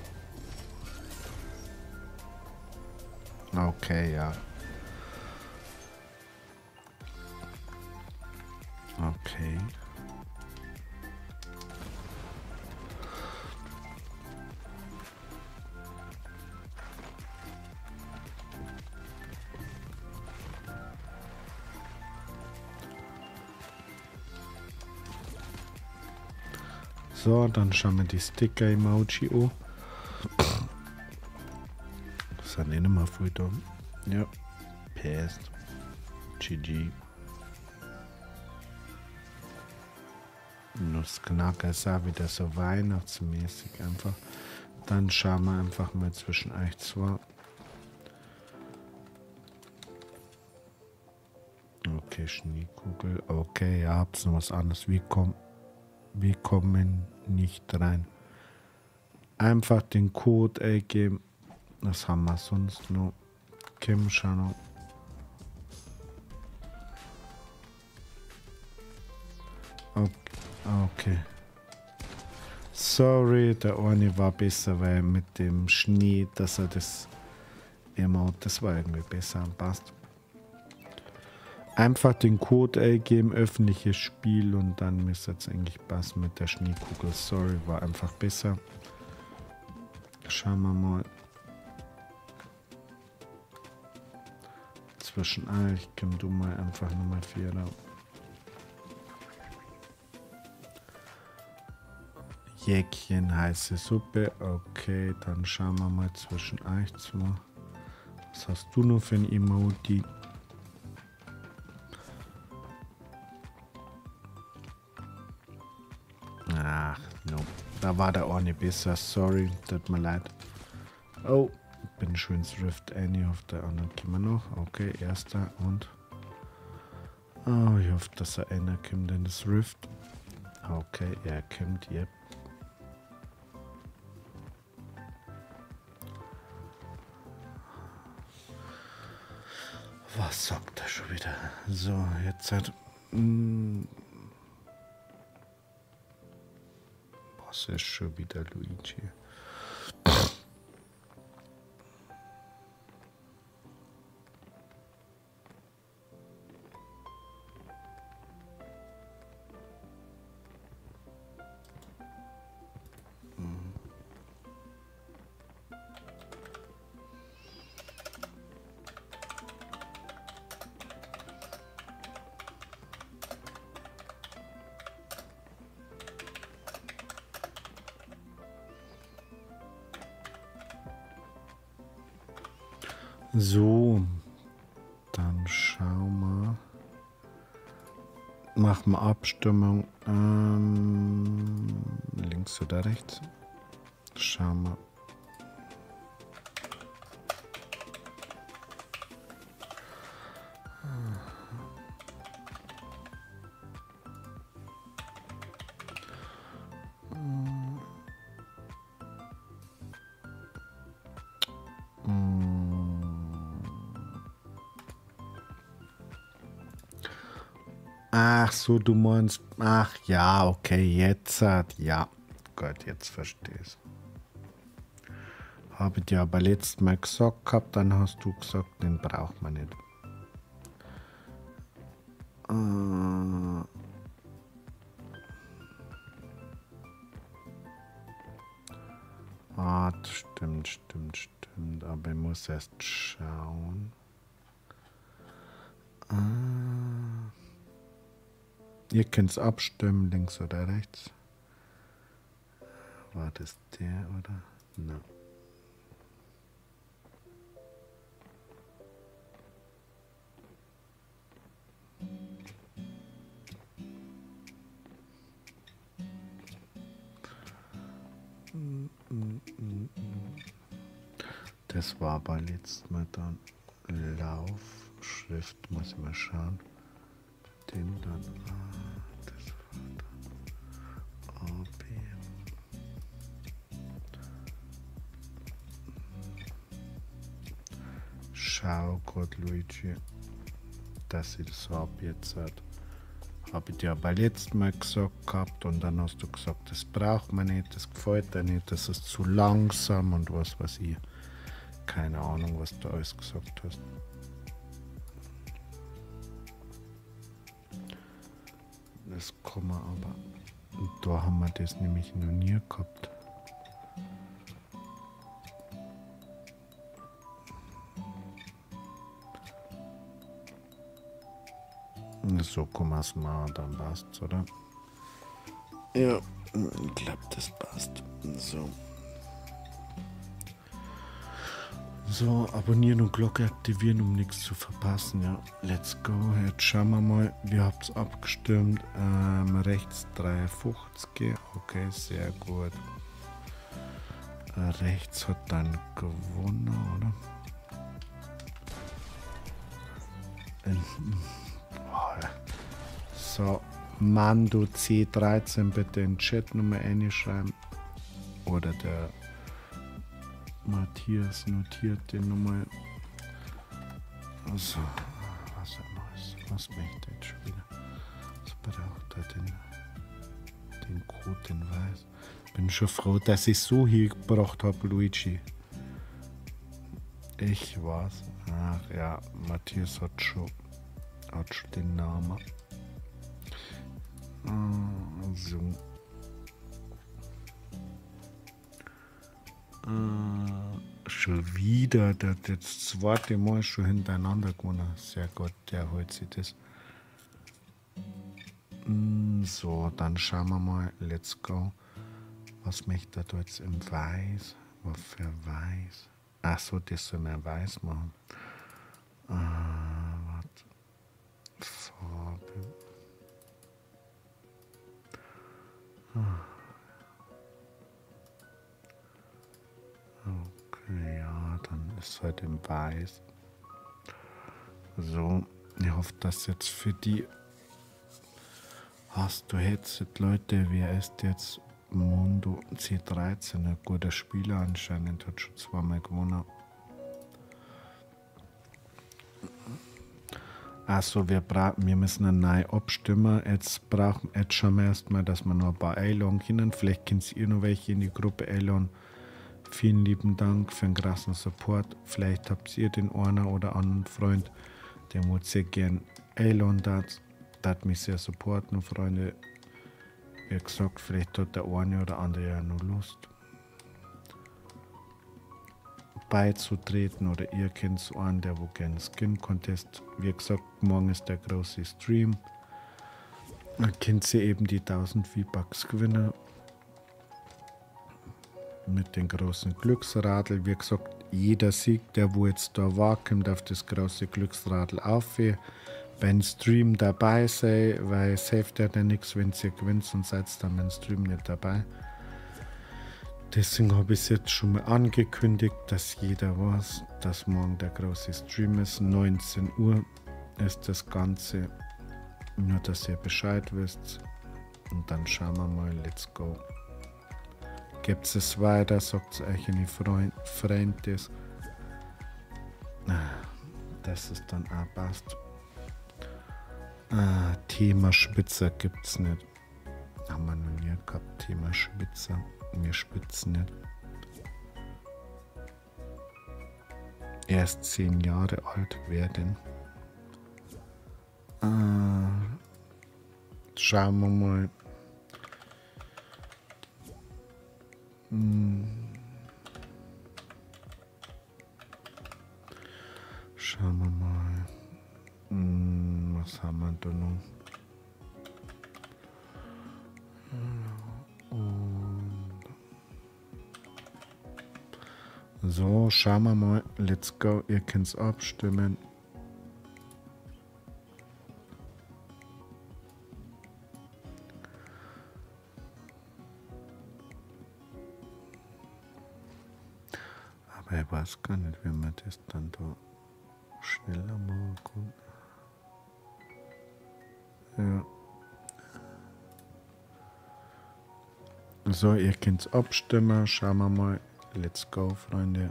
Speaker 1: Okay, ja. Okay. So, dann schauen wir die Sticker-Emoji an. Das sind nicht mehr viel da. Ja, passt. GG. Nussknacker ist auch wieder so weihnachtsmäßig einfach. Dann schauen wir einfach mal zwischen euch zwei. Okay, Schneekugel. Okay, ja, hab's noch was anderes. Wir kommen nicht rein. Einfach den Code eingeben. Was haben wir sonst noch? Kim, schau noch. Okay. Sorry, der eine war besser, weil mit dem Schnee, dass er das Emote, das war irgendwie besser passt. Einfach den Code eingeben, öffentliches Spiel und dann müsste es eigentlich passen mit der Schneekugel. Sorry, war einfach besser. Schauen wir mal. Zwischen euch, komm du mal einfach Nummer 4 da. Jäckchen, heiße Suppe. Okay, dann schauen wir mal zwischen euch zwei. Was hast du noch für ein Emoji? Ach, no. Da war der eine besser. Sorry, tut mir leid. Oh, bin schon ins Rift. Eine auf der anderen kommen wir noch. Okay, erster und... Oh, ich hoffe, dass einer kommt in das Rift. Okay, er kommt, yep. Was sagt er schon wieder? So, jetzt hat... was ist schon wieder Luigi? So, dann schauen wir. Machen wir Abstimmung. Links oder rechts? Schauen wir. Ach so, du meinst, ach ja, okay, jetzt hat, ja, Gott, jetzt verstehst. Habe ich dir aber letztes Mal gesagt gehabt, dann hast du gesagt, den braucht man nicht. Ah, stimmt, aber ich muss erst schauen. Ihr könnt es abstimmen, links oder rechts. War das der oder? No. Das war aber letztes Mal dann Laufschrift, muss ich mal schauen. Den dann, das war dann AB. Schau Gott, Luigi, dass ich das habe jetzt. Habe ich dir aber letztes Mal gesagt gehabt und dann hast du gesagt, das braucht man nicht, das gefällt dir nicht, das ist zu langsam und was weiß ich. Keine Ahnung, was du alles gesagt hast. Das kann man aber. Und da haben wir das nämlich noch nie gehabt. So kann man es machen, dann passt, oder? Ja, ich glaube, das passt. So. So, abonnieren und Glocke aktivieren, um nichts zu verpassen. Ja, let's go. Jetzt schauen wir mal. Wir habt es abgestimmt. Rechts 53. Okay, sehr gut. Rechts hat dann gewonnen, oder? So, Mando C13 bitte in den Chat Nummer einschreiben. Oder der Matthias notiert die Nummer. Also, was möchte ich jetzt wieder? Was braucht er denn? Den Code, den weiß. Bin schon froh, dass ich so hier gebracht habe, Luigi. Ich weiß. Ach ja, Matthias hat schon den Namen. So. Schon wieder, das zweite Mal schon hintereinander gewonnen. Sehr gut, der holt sich das. So, dann schauen wir mal. Let's go. Was möchte er da jetzt im Weiß? Was für Weiß? Achso, das soll man weiß machen. Warte. Farbe. Okay, ja, dann ist es halt im Weiß. So, ich hoffe, dass jetzt für die hast du Headset, Leute, wer ist jetzt Mondo C13? Ein guter Spieler anscheinend, hat schon zweimal gewonnen. Achso, wir müssen eine neue abstimmen. Jetzt schauen wir erstmal, dass wir noch ein paar einladen können. Vielleicht könnt ihr noch welche in die Gruppe einladen. Vielen lieben Dank für den krassen Support. Vielleicht habt ihr den einen oder anderen Freund, der muss sehr gern einladen hat mich sehr supporten, Freunde. Wie gesagt, vielleicht hat der eine oder andere ja noch Lust beizutreten oder ihr kennt so einen, der wo gerne Skin Contest. Wie gesagt, morgen ist der große Stream. Da könnt ihr eben die 1000 V-Bucks gewinnen. Mit den großen Glücksradl. Wie gesagt, jeder Sieg, der wo jetzt da war, kommt auf das große Glücksradl auf. Beim Stream dabei sei, weil es hilft ja nichts, wenn ihr gewinnt und seid dann beim Stream nicht dabei. Deswegen habe ich es jetzt schon mal angekündigt, dass jeder weiß, dass morgen der große Stream ist. 19 Uhr ist das Ganze. Nur, dass ihr Bescheid wisst. Und dann schauen wir mal, let's go. Gebt es weiter, sagt es euch in die Freunde, dass es dann auch passt. Thema Spitzer gibt es nicht. Haben wir noch nie gehabt, Thema Spitzer. Wir spitzen nicht. Erst 10 Jahre alt werden. Schauen wir mal. Schauen wir mal. Was haben wir da noch? So, schauen wir mal. Let's go. Ihr könnt es abstimmen. Ich weiß gar nicht, wie man das dann da schneller machen kann. Ja. So, ihr könnt abstimmen. Schauen wir mal. Let's go, Freunde.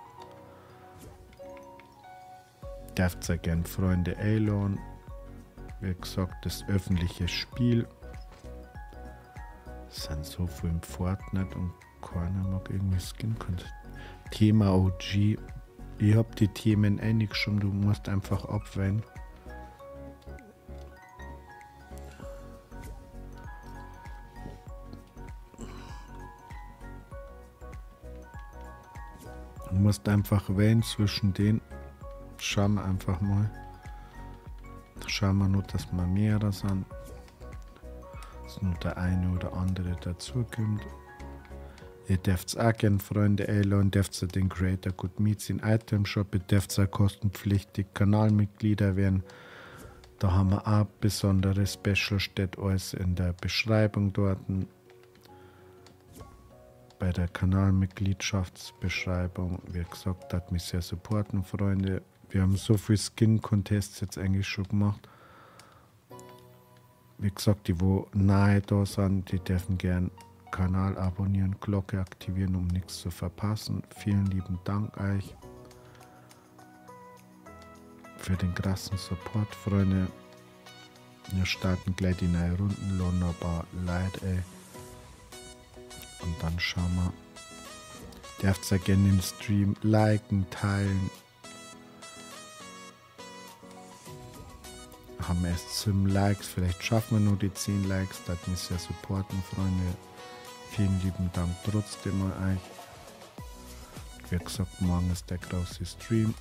Speaker 1: Dürft ihr gern Freunde einladen. Wie gesagt, das öffentliche Spiel. Es sind so viel im Fortnite und keiner mag irgendwie Skin-Content. Thema OG. Ich hab die Themen einig schon, du musst einfach abwählen. Du musst einfach wählen zwischen den. Schauen wir einfach mal. Schauen wir nur, dass wir mehrere sind. Dass nur der eine oder andere dazukommt. Ihr dürft auch gerne Freunde einladen, dürft ihr den Creator Good Meets in Item Shop, ihr dürft auch kostenpflichtig Kanalmitglieder werden. Da haben wir auch besondere Special, steht alles in der Beschreibung dort. Bei der Kanalmitgliedschaftsbeschreibung. Wie gesagt, hat mich sehr supporten, Freunde. Wir haben so viel Skin-Contests jetzt eigentlich schon gemacht. Wie gesagt, die wo nahe da sind, die dürfen gern Kanal abonnieren, Glocke aktivieren, um nichts zu verpassen. Vielen lieben Dank euch für den krassen Support, Freunde. Wir starten gleich die neue Runden, laden noch ein paar Leute, ey. Und dann schauen wir. Dürft ihr gerne den Stream liken, teilen. Haben wir erst 7 Likes, vielleicht schaffen wir nur die 10 Likes, das mich sehr supporten, Freunde. Vielen lieben Dank trotzdem an euch. Wie gesagt, morgen ist der große Stream.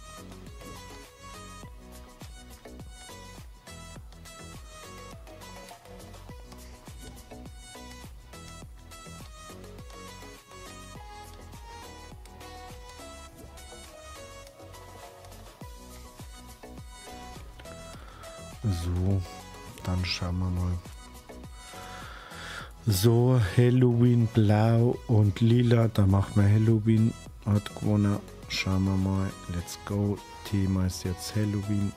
Speaker 1: So, dann schauen wir mal. So, Halloween blau und lila, da macht man Halloween, hat gewonnen. Schauen wir mal, let's go. Thema ist jetzt Halloween.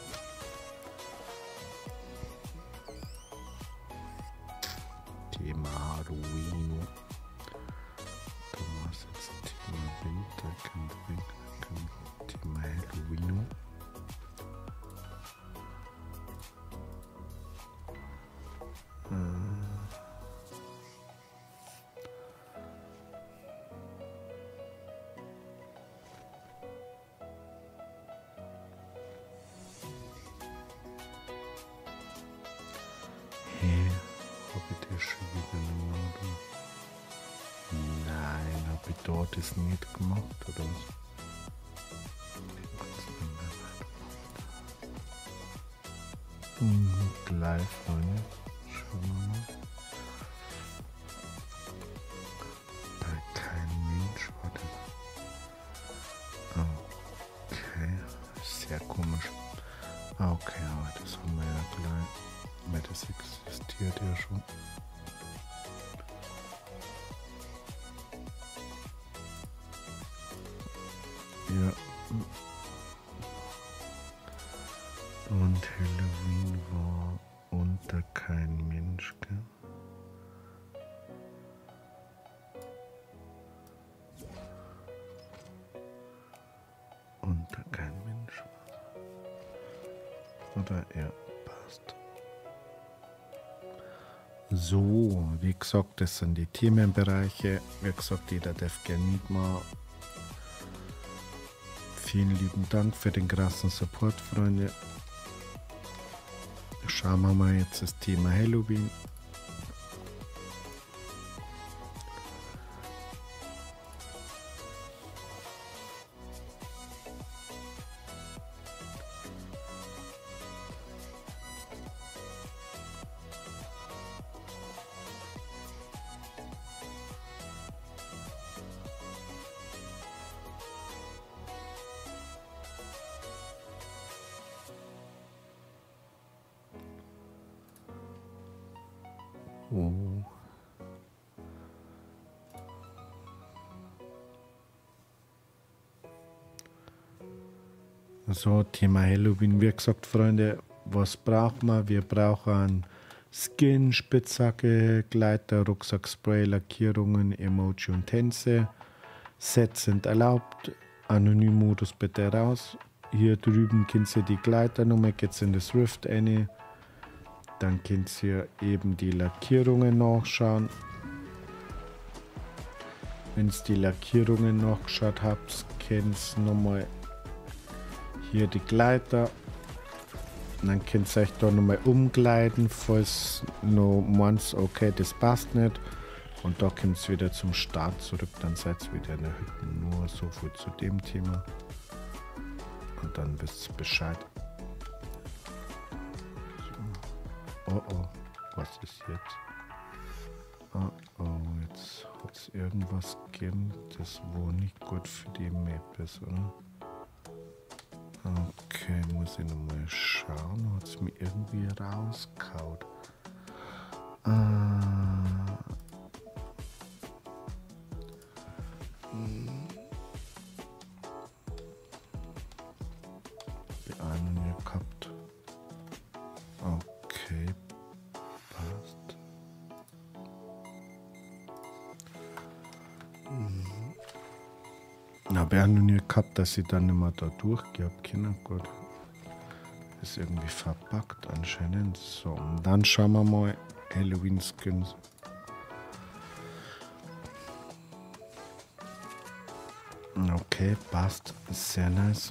Speaker 1: Thema Halloween. Da war es jetzt Thema Winter, kein Thema Halloween. Nein, habe ich dort das nicht gemacht, oder was? Gleich, Freunde. Schauen wir mal. Bei kein Mensch, warte. Okay, sehr komisch. Okay, aber das haben wir ja gleich. Weil das existiert ja schon. Ja. Und Halloween war unter kein Mensch, gell? Unter kein Mensch. Oder ja, passt. So, wie gesagt, das sind die Themenbereiche. Wie gesagt, jeder darf gerne mitmachen. Vielen lieben Dank für den krassen Support, Freunde. Schauen wir mal jetzt das Thema Halloween. Oh. So, Thema Halloween. Wie gesagt, Freunde, was braucht man? Wir brauchen einen Skin, Spitzhacke, Gleiter, Rucksack, Spray, Lackierungen, Emoji und Tänze. Sets sind erlaubt. Anonym-Modus bitte raus. Hier drüben könnt ihr die Gleiternummer, geht's in das Rift rein. Dann könnt ihr eben die Lackierungen nachschauen. Wenn ihr die Lackierungen nachgeschaut habt, könnt ihr nochmal hier die Gleiter. Dann könnt ihr euch da nochmal umgleiten, falls noch meint, okay, das passt nicht. Und da kommt es wieder zum Start zurück, dann seid ihr wieder in der Hütte. Nur so viel zu dem Thema. Und dann wisst ihr Bescheid. So. Oh oh, was ist jetzt? Oh oh, jetzt hat es irgendwas gegeben, das wohl nicht gut für die Map ist, oder? Okay, muss ich nochmal schauen. Hat es mir irgendwie rausgehauen. Die einen hier gehabt. Okay, passt. Na, wir haben nie gehabt, dass ich dann nicht mehr da durchgehabt können. Gut. Ist irgendwie verpackt anscheinend. So, und dann schauen wir mal Halloween Skins. Okay, passt. Sehr nice.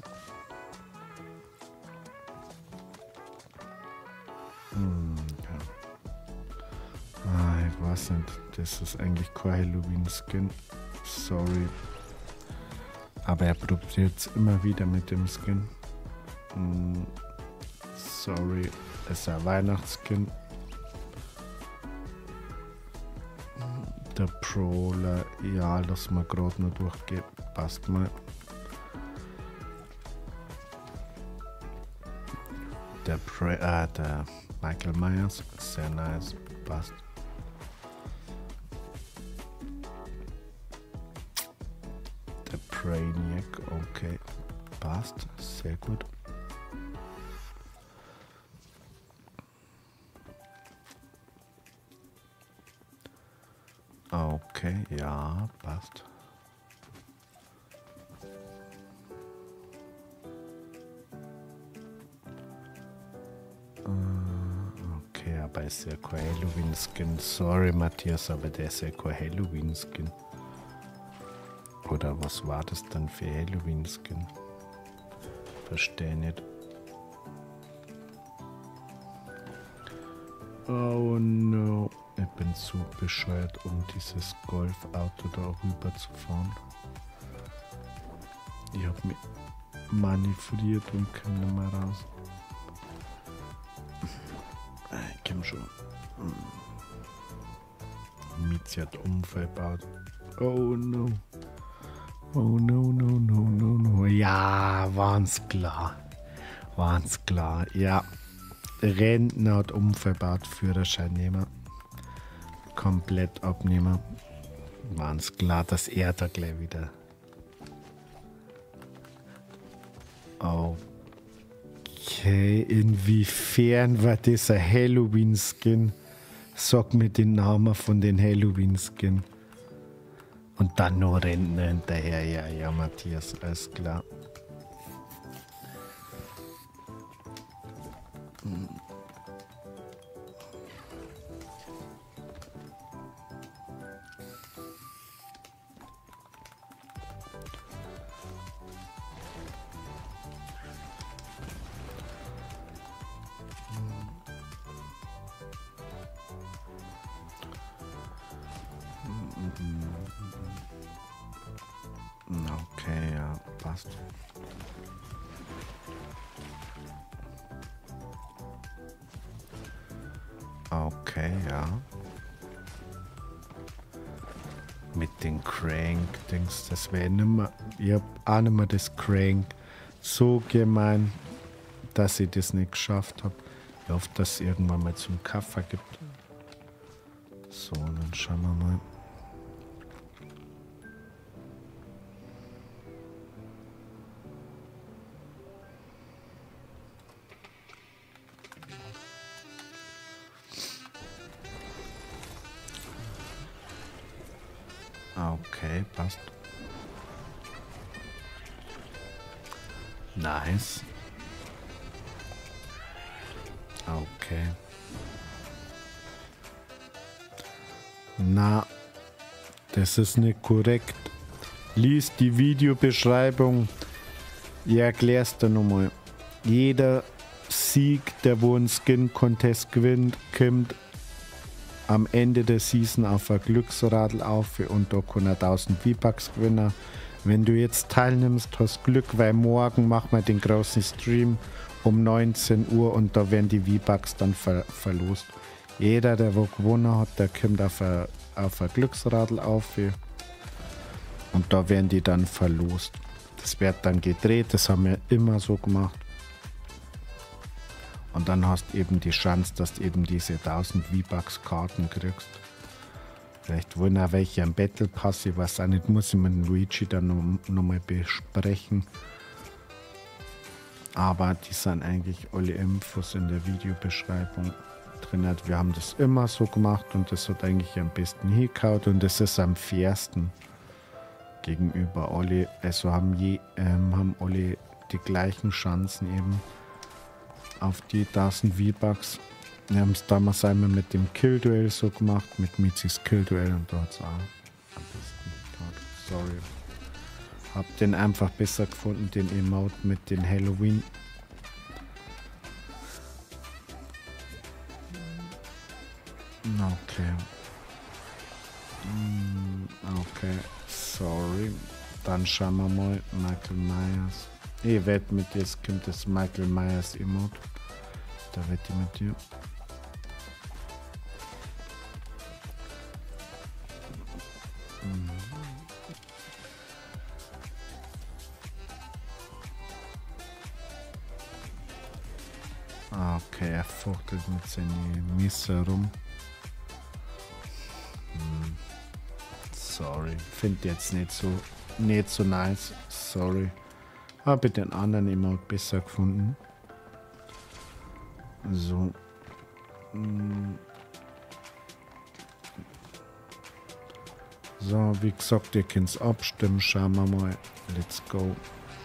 Speaker 1: Ja. Ich weiß nicht. Das ist eigentlich kein Halloween Skin. Sorry. Aber er probiert es immer wieder mit dem Skin. Sorry, es ist ein Weihnachtsskin. Der Prowler, ja, lass mal gerade noch durchgehen. Passt mal. Der Michael Myers, sehr nice. Passt. Der Brainiac, okay. Passt, sehr gut. Okay, ja, passt. Okay, aber ist ja kein Halloween-Skin. Sorry, Matthias, aber der ist ja kein Halloween-Skin. Oder was war das dann für Halloween-Skin? Verstehe nicht. Oh no. Ich bin zu bescheuert, um dieses Golfauto da rüber zu fahren. Ich habe mich manipuliert und komme nicht mehr raus. Ich komm schon. Mitzi hat Unfall gebaut. Oh no. Oh no, no, no, no, no. Ja, war's klar. War's klar. Ja. Rentner hat Unfall gebaut, Führerschein nehmen. Komplett abnehmen. War uns klar, dass er da gleich wieder. Okay, inwiefern war dieser Halloween-Skin? Sag mir den Namen von den Halloween-Skin. Und dann noch Rentner hinterher. Ja, ja, Matthias, alles klar. Okay, ja, passt. Okay, ja. Mit den Crank-Dings, das wäre nimmer. Ich hab auch nicht mehr das Crank so gemein, dass ich das nicht geschafft habe. Ich hoffe, dass es irgendwann mal zum Kaffee gibt. So, dann schauen wir mal. passt. Nice. Okay. Na, das ist nicht korrekt. Lies die Videobeschreibung. Ich erklär's dir nochmal. Jeder Sieg, der wo einen Skin Contest gewinnt, kommt am Ende der Season auf ein Glücksradl auf und da kann er 1000 V-Bucks gewinnen. Wenn du jetzt teilnimmst, hast Glück, weil morgen machen wir den großen Stream um 19 Uhr und da werden die V-Bucks dann verlost. Jeder, der wo gewonnen hat, der kommt auf ein Glücksradl auf und da werden die dann verlost. Das wird dann gedreht, das haben wir immer so gemacht. Und dann hast du eben die Chance, dass du eben diese 1000 V-Bucks Karten kriegst. Vielleicht wollen auch welche am Battle Pass, ich weiß auch nicht, muss ich mit Luigi dann noch mal besprechen. Aber die sind eigentlich alle Infos in der Videobeschreibung drin. Wir haben das immer so gemacht und das hat eigentlich am besten hingehauen und das ist am fairsten gegenüber alle. Also haben alle die gleichen Chancen eben auf die 1000 V-Bucks. Wir haben es damals einmal mit dem Kill-Duell so gemacht, mit Mizis Kill-Duell und da hat es auch am besten getan. Sorry. Hab den einfach besser gefunden, den Emote mit den Halloween. Okay. Okay, sorry. Dann schauen wir mal Michael Myers. Ich wette mit dir, es kommt das Michael Myers Emote. Da wette ich mit dir. Okay, er fuchtelt mit seinen Messer rum. Sorry, finde jetzt nicht so nice. Sorry. Habe den anderen immer besser gefunden. So. So, wie gesagt, ihr könnt abstimmen. Schauen wir mal. Let's go.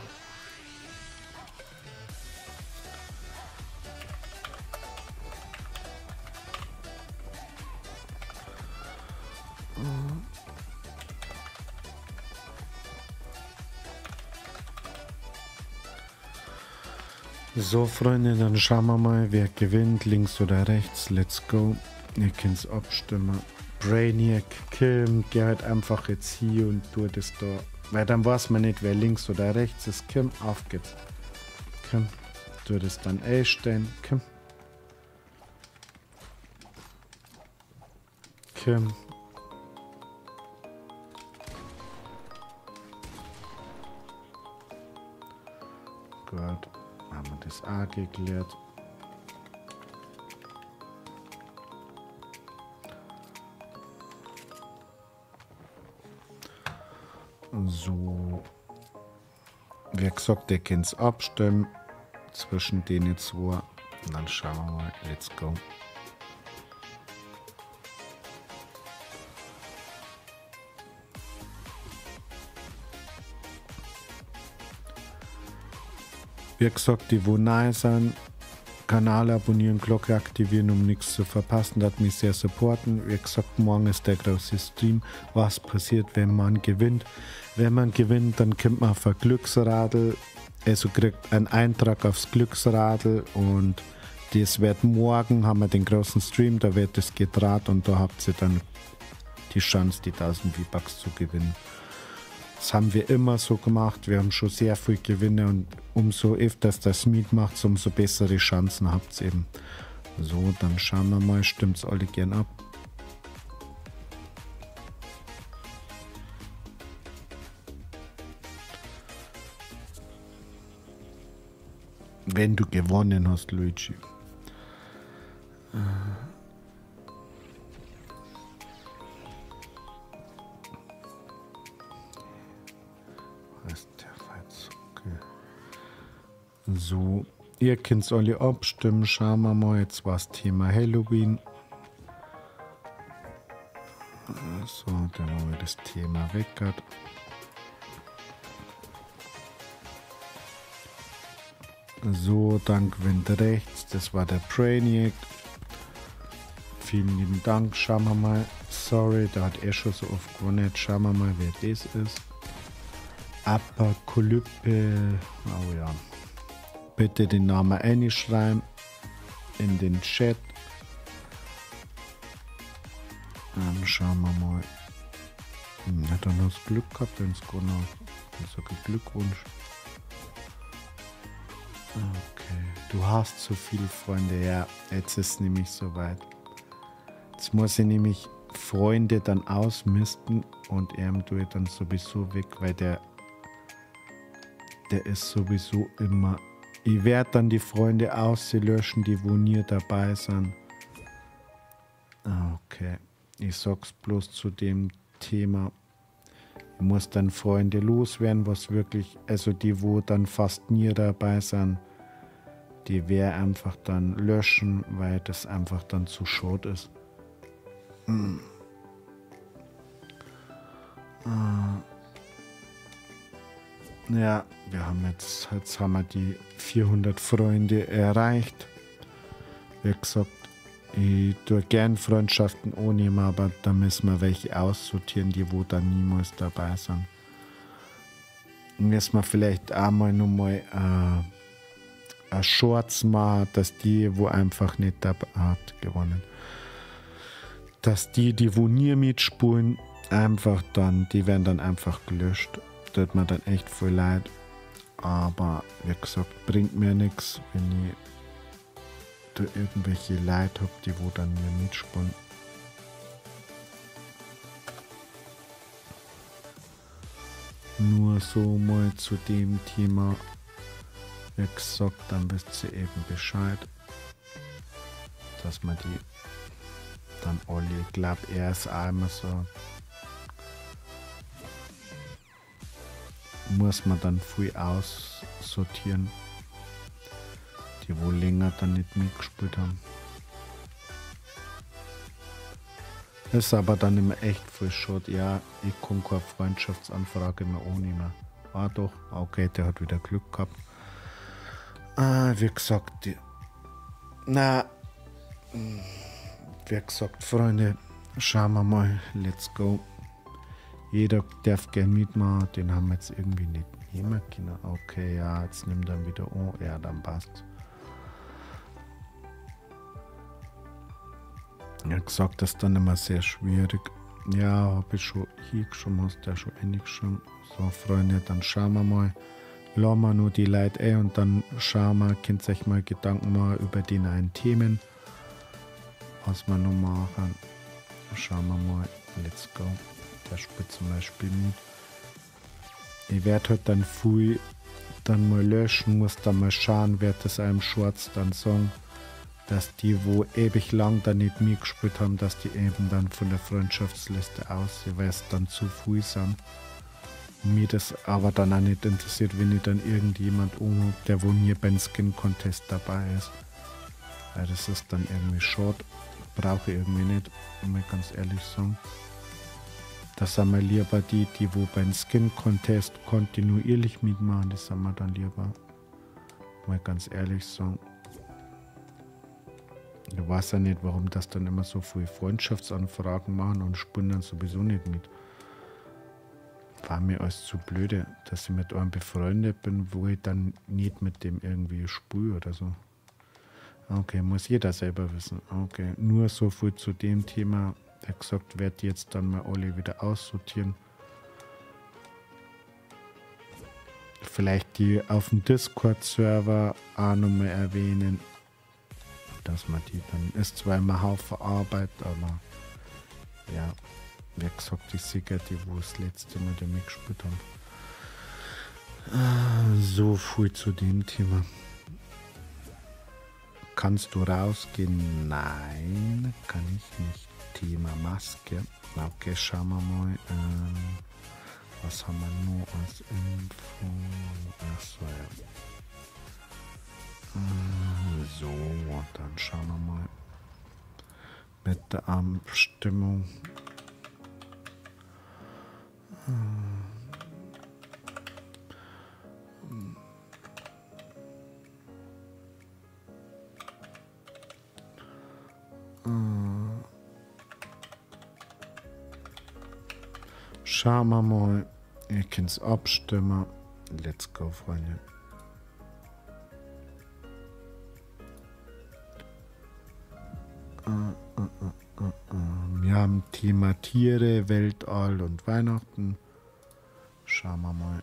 Speaker 1: So, Freunde, dann schauen wir mal, wer gewinnt, links oder rechts. Let's go. Ihr könnt abstimmen. Brainiac, Kim, geh halt einfach jetzt hier und tu das da. Weil dann weiß man nicht, wer links oder rechts ist. Kim, auf geht's. Kim, tu das dann einstellen. Kim. Kim. Gut. Haben wir das auch geklärt. So. Wie gesagt, ihr könnt abstimmen zwischen denen zwei. Und dann schauen wir mal. Let's go. Wie gesagt, die wo neu sind, Kanal abonnieren, Glocke aktivieren, um nichts zu verpassen. Das hat mich sehr supporten. Wie gesagt, morgen ist der große Stream. Was passiert, wenn man gewinnt? Wenn man gewinnt, dann kommt man auf ein Glücksradl. Also kriegt einen Eintrag aufs Glücksradl und das wird morgen, haben wir den großen Stream, da wird es gedreht und da habt ihr dann die Chance, die 1000 V-Bucks zu gewinnen. Das haben wir immer so gemacht. Wir haben schon sehr viel Gewinne und umso öfters das mitmacht, umso bessere Chancen habt ihr eben. So, dann schauen wir mal, stimmt's alle gern ab. Wenn du gewonnen hast, Luigi. So, ihr könnt alle abstimmen. Schauen wir mal, jetzt war das Thema Halloween. So, dann haben wir das Thema weg hat. So, dank Wind rechts, das war der Brainiac. Vielen lieben Dank, schauen wir mal. Sorry, da hat er schon so oft gewonnen. Schauen wir mal, wer das ist. Apokalypse. Oh ja. Bitte den Namen einschreiben in den Chat. Dann schauen wir mal. Hat er noch das Glück gehabt, wenn es gewonnen hat. Ich sage Glückwunsch. Okay, du hast so viele Freunde. Ja, jetzt ist es nämlich soweit. Jetzt muss ich nämlich Freunde dann ausmisten und er tue ich dann sowieso weg, weil der ist sowieso immer. Ich werde dann die Freunde auslöschen, die wo nie dabei sind. Okay, ich sag's bloß zu dem Thema. Ich muss dann Freunde loswerden, was wirklich, also die wo dann fast nie dabei sind, die werde einfach dann löschen, weil das einfach dann zu schade ist. Ja, wir haben jetzt haben wir die 400 Freunde erreicht. Wie gesagt, ich tue gern Freundschaften annehmen, aber da müssen wir welche aussortieren, die wo dann niemals dabei sind. Müssen wir vielleicht einmal nochmal Shorts machen, dass die, wo einfach nicht dabei hat, gewonnen. Dass die wo nie mitspulen, einfach dann, die werden dann einfach gelöscht. Tut mir dann echt voll leid. Aber wie gesagt, bringt mir nichts, wenn ich da irgendwelche Leute habe, die wo dann mir mitspulen. Nur so mal zu dem Thema. Wie gesagt, dann wisst ihr eben Bescheid, dass man die dann alle, ich glaube, er ist auch immer so, muss man dann viel aussortieren, die wo länger dann nicht mitgespielt haben. Ist aber dann immer echt voll schade. Ja, ich kann keine Freundschaftsanfrage mehr annehmen. Ah doch, okay, der hat wieder Glück gehabt. Wie gesagt, wie gesagt, Freunde, schauen wir mal, let's go. Jeder darf gern mitmachen, den haben wir jetzt irgendwie nicht nehmen können. Okay, ja, jetzt nimmt er wieder an, ja, dann passt. Ja, gesagt, das ist dann immer sehr schwierig. Ja, habe ich schon hingeschrieben, hast du ja schon eingeschrieben. So, Freunde, dann schauen wir mal. Lassen wir nur die Leute ein und dann schauen wir, könnt ihr euch mal Gedanken machen über die neuen Themen. Was wir noch machen. Schauen wir mal. Let's go. Der spielt zum Beispiel mit. Ich werde halt dann viel dann mal löschen, muss dann mal schauen, wird das einem Shorts dann sagen, dass die, wo ewig lang dann nicht mitgespielt haben, dass die eben dann von der Freundschaftsliste aussehen, weil es dann zu viel sind. Mir das aber dann auch nicht interessiert, wenn ich dann irgendjemand umhab, der wo nie beim Skin Contest dabei ist. Weil das ist dann irgendwie schade. Brauche ich irgendwie nicht, muss ich ganz ehrlich sagen. Das sind wir lieber die wo beim Skin Contest kontinuierlich mitmachen, das sind wir dann lieber. Mal ganz ehrlich sagen. Ich weiß ja nicht, warum das dann immer so viele Freundschaftsanfragen machen und spielen dann sowieso nicht mit. War mir alles zu blöde, dass ich mit einem befreundet bin, wo ich dann nicht mit dem irgendwie spiele oder so. Okay, muss jeder selber wissen. Okay, nur so viel zu dem Thema. Er hat gesagt, werde jetzt dann mal alle wieder aussortieren. Vielleicht die auf dem Discord-Server auch nochmal erwähnen, dass man die dann, ist zwar immer Haufen Arbeit, aber ja, wie gesagt, die Sieger, die wo das letzte Mal damit gespielt haben. So viel zu dem Thema. Kannst du rausgehen? Nein, kann ich nicht. Thema Maske. Okay, schauen wir mal. Was haben wir noch als Info? Achso, ja. So, dann schauen wir mal. Mit der Abstimmung. Schauen wir mal. Ihr könnt es abstimmen. Let's go, Freunde. Wir haben Thema Tiere, Weltall und Weihnachten. Schauen wir mal.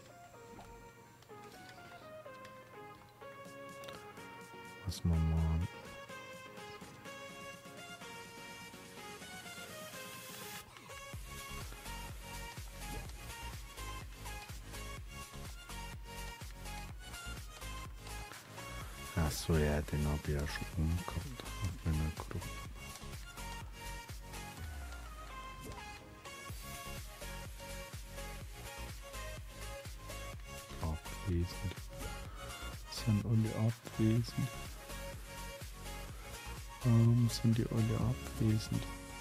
Speaker 1: Was wir mal. Achso, ja, den habe ich ja schon umgehabt auf meiner Gruppe. Abwesend. Sind alle abwesend? Warum sind die alle abwesend?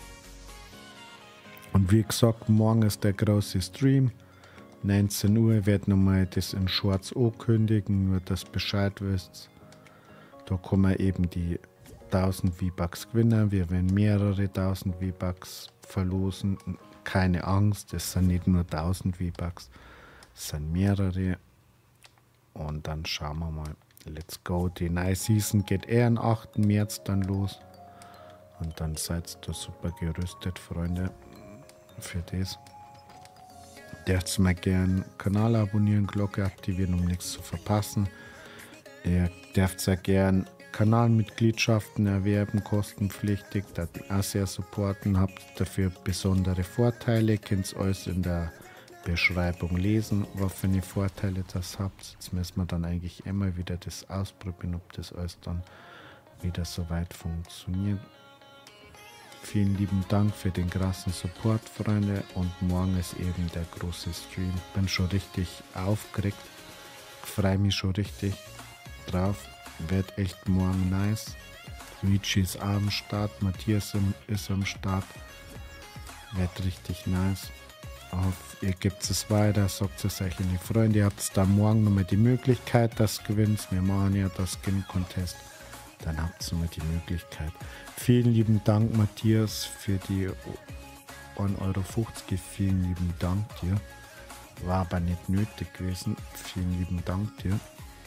Speaker 1: Und wie gesagt, morgen ist der große Stream. 19 Uhr wird nochmal das in Shorts ankündigen, nur dass Bescheid wisst. Da kann man eben die 1000 V-Bucks gewinnen. Wir werden mehrere 1000 V-Bucks verlosen. Keine Angst, es sind nicht nur 1000 V-Bucks, es sind mehrere. Und dann schauen wir mal. Let's go. Die neue Season geht am 8. März dann los. Und dann seid ihr super gerüstet, Freunde, für das. Dürft mal gerne Kanal abonnieren, Glocke aktivieren, um nichts zu verpassen. Ihr dürft sehr gern Kanalmitgliedschaften erwerben, kostenpflichtig, das auch sehr supporten, habt dafür besondere Vorteile, könnt ihr alles in der Beschreibung lesen, was für eine Vorteile das habt. Jetzt müssen wir dann eigentlich immer wieder das ausprobieren, ob das alles dann wieder so weit funktioniert. Vielen lieben Dank für den krassen Support, Freunde, und morgen ist eben der große Stream. Bin schon richtig aufgeregt, freue mich schon richtig drauf, wird echt morgen nice. Luigi ist auch am Start, Matthias ist am Start, wird richtig nice. Auf, ihr gebt es weiter, sagt es euch in die Freunde, ihr habt dann morgen nochmal die Möglichkeit, das gewinnt. Wir machen ja das Skin Contest, dann habt ihr mal die Möglichkeit. Vielen lieben Dank, Matthias, für die 1,50 Euro. Vielen lieben Dank dir. War aber nicht nötig gewesen. Vielen lieben Dank dir.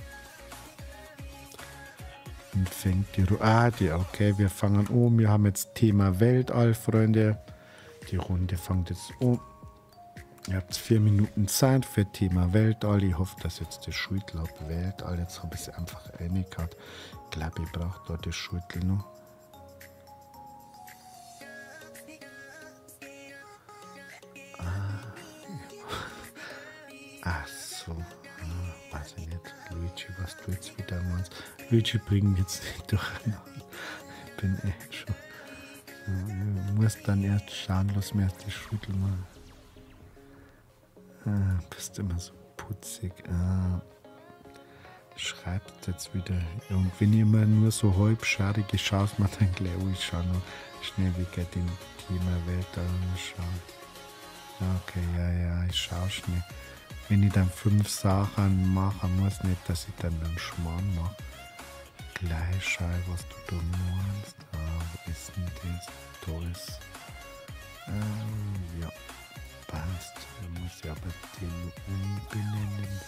Speaker 1: Und fängt die okay, wir fangen an. Wir haben jetzt Thema Weltall, Freunde. Die Runde fängt jetzt an. Ihr habt 4 Minuten Zeit für Thema Weltall. Ich hoffe, dass jetzt das Schüttel ab Weltall. Jetzt habe ich es einfach reingehört. Ich glaube, ich brauche da das Schüttel noch. Ach so. Weiß ich nicht. Luigi, was du jetzt wieder meinst. Luigi bringt jetzt nicht durcheinander. Ich bin echt schon. Ich muss dann erst schauen, was mir erst die Schüttel machen. Bist immer so putzig. Schreibt jetzt wieder. Und wenn ihr mal nur so halbscharig schaut, man dann gleich, ich schaue noch schnell wieder den Thema Welt anschauen. Okay, ja, ich schaue schnell. Wenn ich dann 5 Sachen mache, muss nicht, dass ich dann einen Schmarrn mache. Gleich schau, was du da meinst. Wo ist denn das? Da ist. Ja. Passt. Da muss ich aber den umbenennen.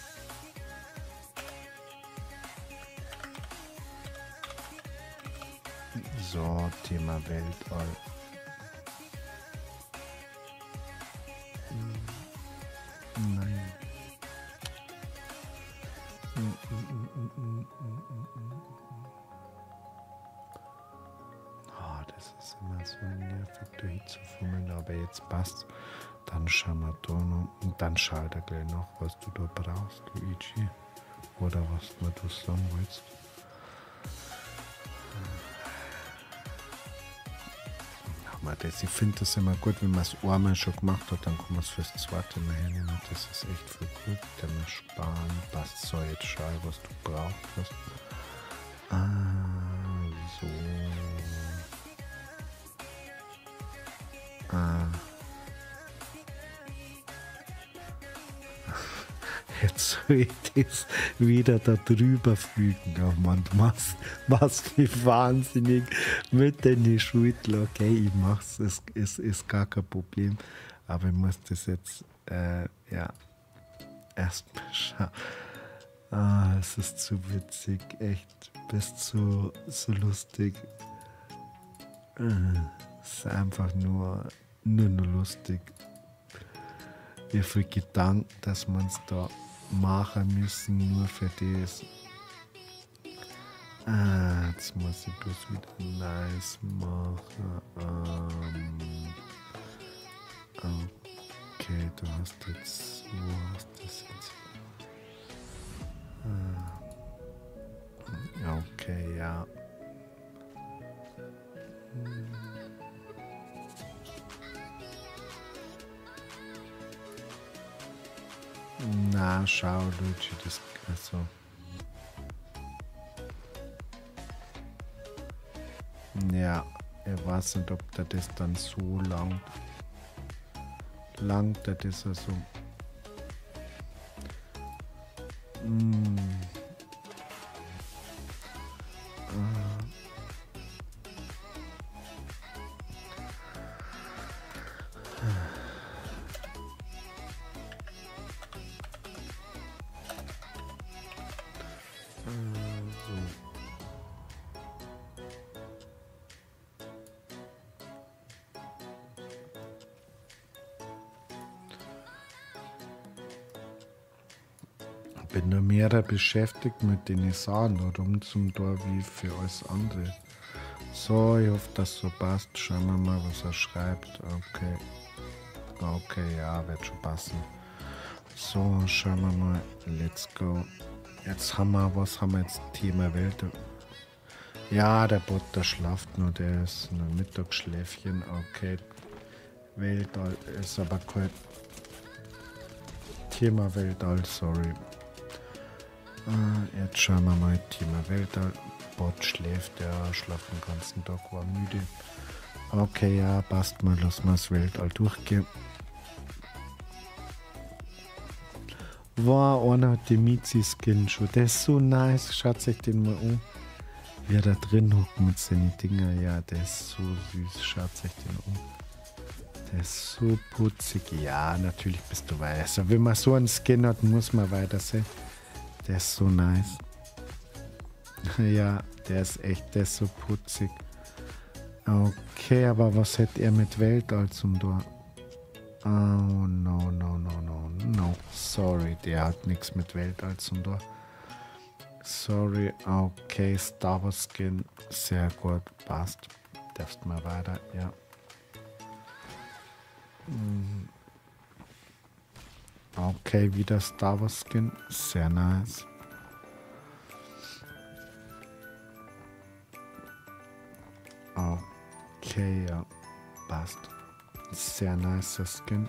Speaker 1: So, Thema Weltall. Nein. Oh, das ist immer so nervig, da hinzufummeln, aber jetzt passt. Dann schauen wir da noch und dann schaut er gleich nach, was du da brauchst, Luigi. Oder was du sagen willst. Das. Ich finde das immer gut, wenn man es einmal schon gemacht hat, dann kann man es fürs zweite Mal hernehmen. Das ist echt viel gut. Dann sparen, passt so, jetzt schau, was du brauchst. So. soll ich das wieder da drüber fügen? Oh Mann, du machst mich wahnsinnig mit in die Schulter. Okay, ich mach's, es ist gar kein Problem. Aber ich muss das jetzt, ja, erstmal schauen. Ah, es ist zu witzig, echt. Bist so lustig. Es ist einfach nur lustig. Wie viel Gedanken, dass wir uns da machen müssen, nur für das. Jetzt muss ich bloß wieder nice machen. Okay, du hast jetzt, wo hast du das jetzt? Okay, ja. Na, schau, Luigi, das, also. Ja, ich weiß nicht, ob der das dann so langt, das ist also. Bin da mehrer beschäftigt mit den Sachen rum zum Tor wie für alles andere. So, ich hoffe, dass so passt. Schauen wir mal, was er schreibt. Okay. Okay, ja, wird schon passen. So, schauen wir mal. Let's go. Jetzt haben wir, was haben wir jetzt? Thema Welt. Ja, der Butter schlaft nur, der ist ein Mittagsschläfchen. Okay. Weltall ist aber kein Thema Weltall, sorry. Jetzt schauen wir mal, Thema Weltall. Bot schläft, der schlaft den ganzen Tag, war müde. Okay, ja, passt mal, lassen wir das Weltall durchgehen. Wow, einer hat die Mizi-Skin schon. Der ist so nice, schaut sich den mal an. Wie er da drin hockt mit seinen Dinger. Ja, der ist so süß, schaut sich den an. Der ist so putzig. Ja, natürlich bist du weiter. Also, wenn man so einen Skin hat, muss man weiter sehen. Der ist so nice. Ja, der ist echt, der ist so putzig. Okay, aber was hätte er mit Weltall zum Tor? Oh, no. Sorry, der hat nichts mit Weltall zum Tor. Sorry, okay, Star Wars Skin. Sehr gut, passt. Darfst mal weiter, ja. Okay, wieder Star Wars Skin. Sehr nice. Okay, ja. Passt. Sehr nice Skin.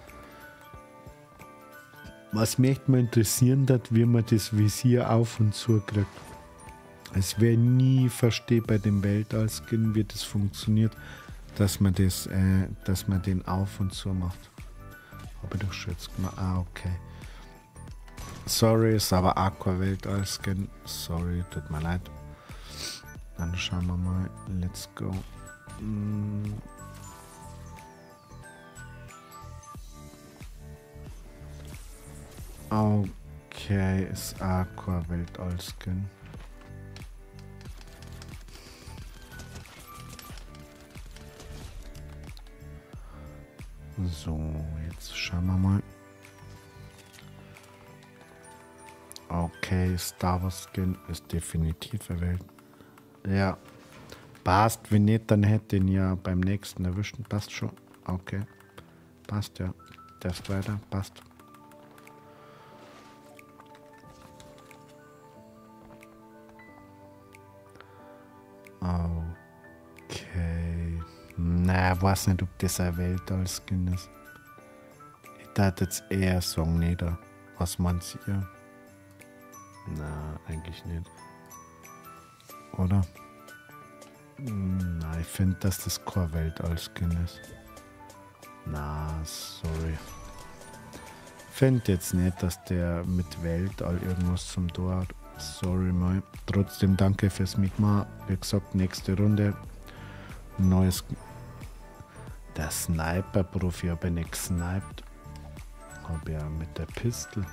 Speaker 1: Was mich mal interessieren hat, wie man das Visier auf und zu kriegt. Es wäre nie verstehe bei dem Weltall-Skin, wie das funktioniert, dass man das, dass man den auf und zu macht. Habe ich doch schon jetzt gemacht. Okay. Sorry, ist aber Aqua Weltall-Skin. Sorry, tut mir leid. Dann schauen wir mal. Let's go. Okay, ist Aqua Weltall-Skin. So, jetzt schauen wir mal. Okay, Star Wars Skin ist definitiv erwählt. Ja, passt. Wenn nicht, dann hätte ich ihn ja beim nächsten erwischen. Passt schon. Okay, passt ja. Darfst weiter, passt. Okay. Na, ich weiß nicht, ob das ein Weltall-Skin ist. Ich dachte jetzt eher sagen, nicht. Was meint ihr? Na, eigentlich nicht. Oder? Na, ich finde, dass das kein Weltall-Skin ist. Na, sorry. Finde jetzt nicht, dass der mit Weltall irgendwas zum Tor hat. Sorry mal. Trotzdem danke fürs Mitmachen. Wie gesagt, nächste Runde. Neues. Der Sniper-Profi, habe ich nicht gesniped. Habe ja mit der Pistol.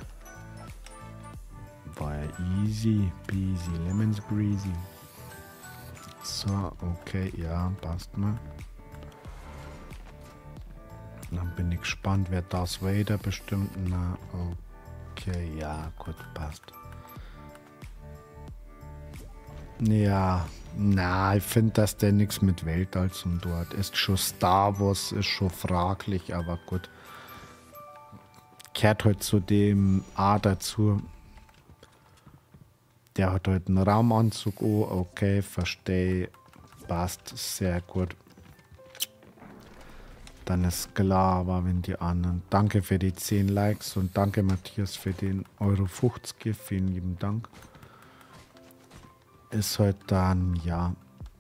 Speaker 1: War ja easy peasy, lemon squeezy. So, okay, ja, passt mal. Dann bin ich gespannt, wer Darth Vader bestimmt. Na, okay, ja, gut, passt. Ja, na, ich finde, dass der nichts mit Weltall zum dort ist. Schon Star Wars, ist schon fraglich, aber gut. Kehrt halt zu dem A dazu. Der hat halt einen Raumanzug. Oh, okay, verstehe. Passt, sehr gut. Dann ist klar, aber wenn die anderen. Danke für die 10 Likes und danke Matthias für den Euro 50. Vielen lieben Dank. Ist halt dann, ja.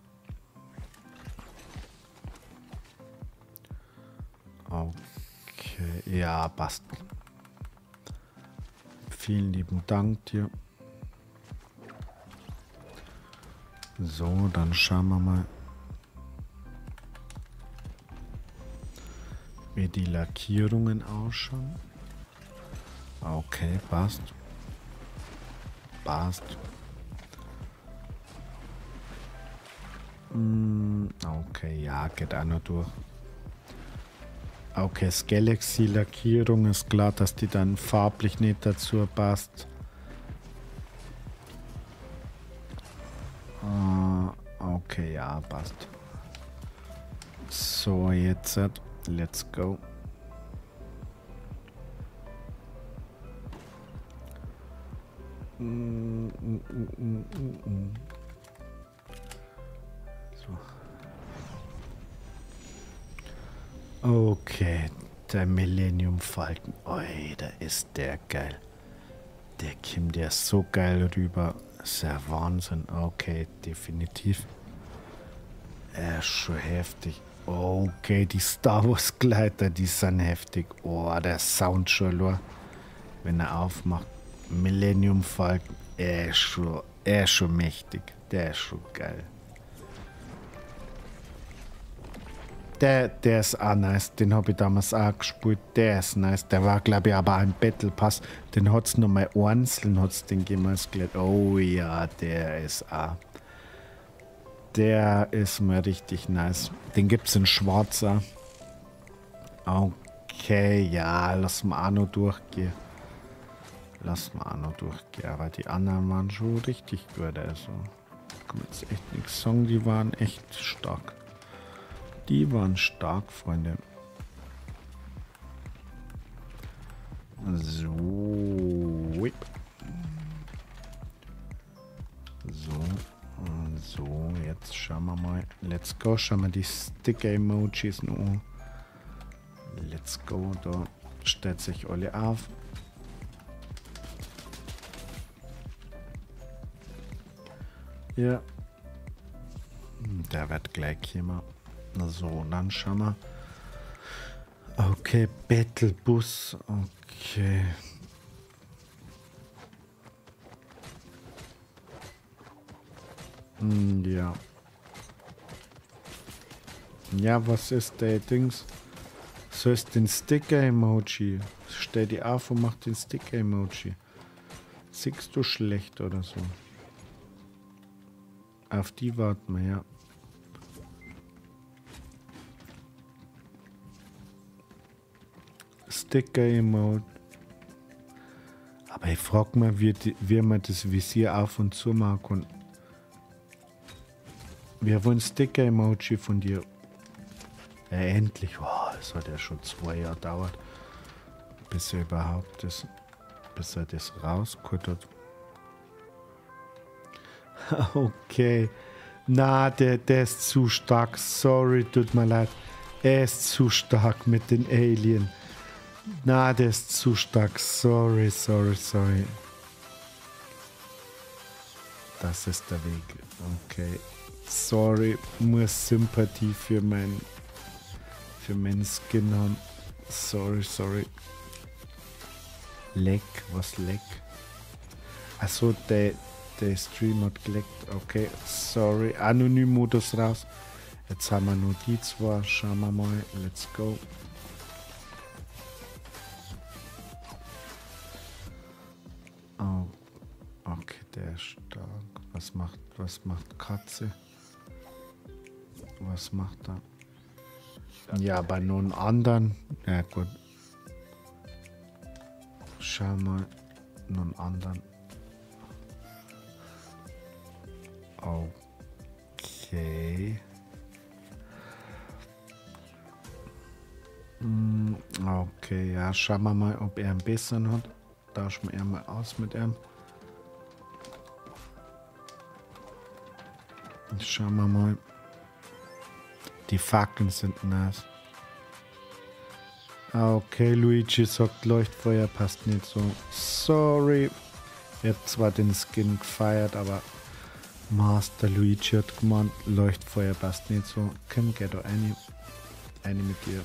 Speaker 1: Okay, ja, passt. Vielen lieben Dank dir. So, dann schauen wir mal, wie die Lackierungen ausschauen. Okay, passt. Passt. Okay, ja, geht auch noch durch. Okay, das Galaxy-Lackierung ist klar, dass die dann farblich nicht dazu passt. Okay, ja, passt. So, jetzt, let's go. So. Okay, der Millennium Falcon. Oi, da ist der geil. Der kommt ja so geil rüber. Ist ja Wahnsinn. Okay, definitiv. Er ist schon heftig. Okay, die Star Wars Gleiter, die sind heftig. Oh, der Sound schon, nur, wenn er aufmacht. Millennium Falcon, er ist schon mächtig. Der ist schon geil. Der ist auch nice. Den habe ich damals auch gespielt. Der ist nice. Der war, glaube ich, aber ein Battle Pass. Den hat es nochmal einzeln, hat's den gemacht. Oh ja, der ist auch. Der ist mir richtig nice. Den gibt es in schwarzer. Okay, ja, lass mal auch noch durchgehen. Aber die anderen waren schon richtig gut. Also, kann man jetzt echt nichts sagen. Die waren echt stark. Die waren stark, Freunde. So. So, jetzt schauen wir mal. Let's go. Schauen wir die Sticker-Emojis noch an. Let's go. Da stellt sich alle auf. Ja. Der wird gleich kommen. So, dann schauen wir. Okay, Battlebus. Okay. Ja. Ja, was ist der Dings? So ist den Sticker-Emoji. Stell die auf und mach den Sticker-Emoji. Siehst du schlecht oder so? Auf die warten wir, ja. Sticker-Emoji. Aber ich frage mal, wie man das Visier auf und zu machen kann. Wir wollen Sticker-Emoji von dir. Ja, endlich. Oh, das hat ja schon 2 Jahre gedauert, bis er überhaupt das, bis er das rausgeholt hat. Okay. Na, der ist zu stark. Sorry, tut mir leid. Er ist zu stark mit den Alien. Na, der ist zu stark. Sorry. Das ist der Weg. Okay. Sorry, muss Sympathie für meinen Skin haben. Sorry. Leck, was leck? Achso, der Stream hat geleckt. Okay, sorry. Anonym-Modus raus. Jetzt haben wir nur die zwei. Schauen wir mal. Let's go. Oh. Okay, der ist stark. Was macht Katze? Was macht er? Ja, bei nur einem anderen. Ja, gut. Schau mal. Nur einen anderen. Okay. Okay, ja, schauen wir mal, ob er einen besseren hat. Tauschen wir mal aus mit ihm. Schauen wir mal. Die Fackeln sind nass. Okay, Luigi sagt, Leuchtfeuer passt nicht so. Sorry. Ich habe zwar den Skin gefeiert, aber Master Luigi hat gemeint, Leuchtfeuer passt nicht so. Komm, geh da eine mit dir.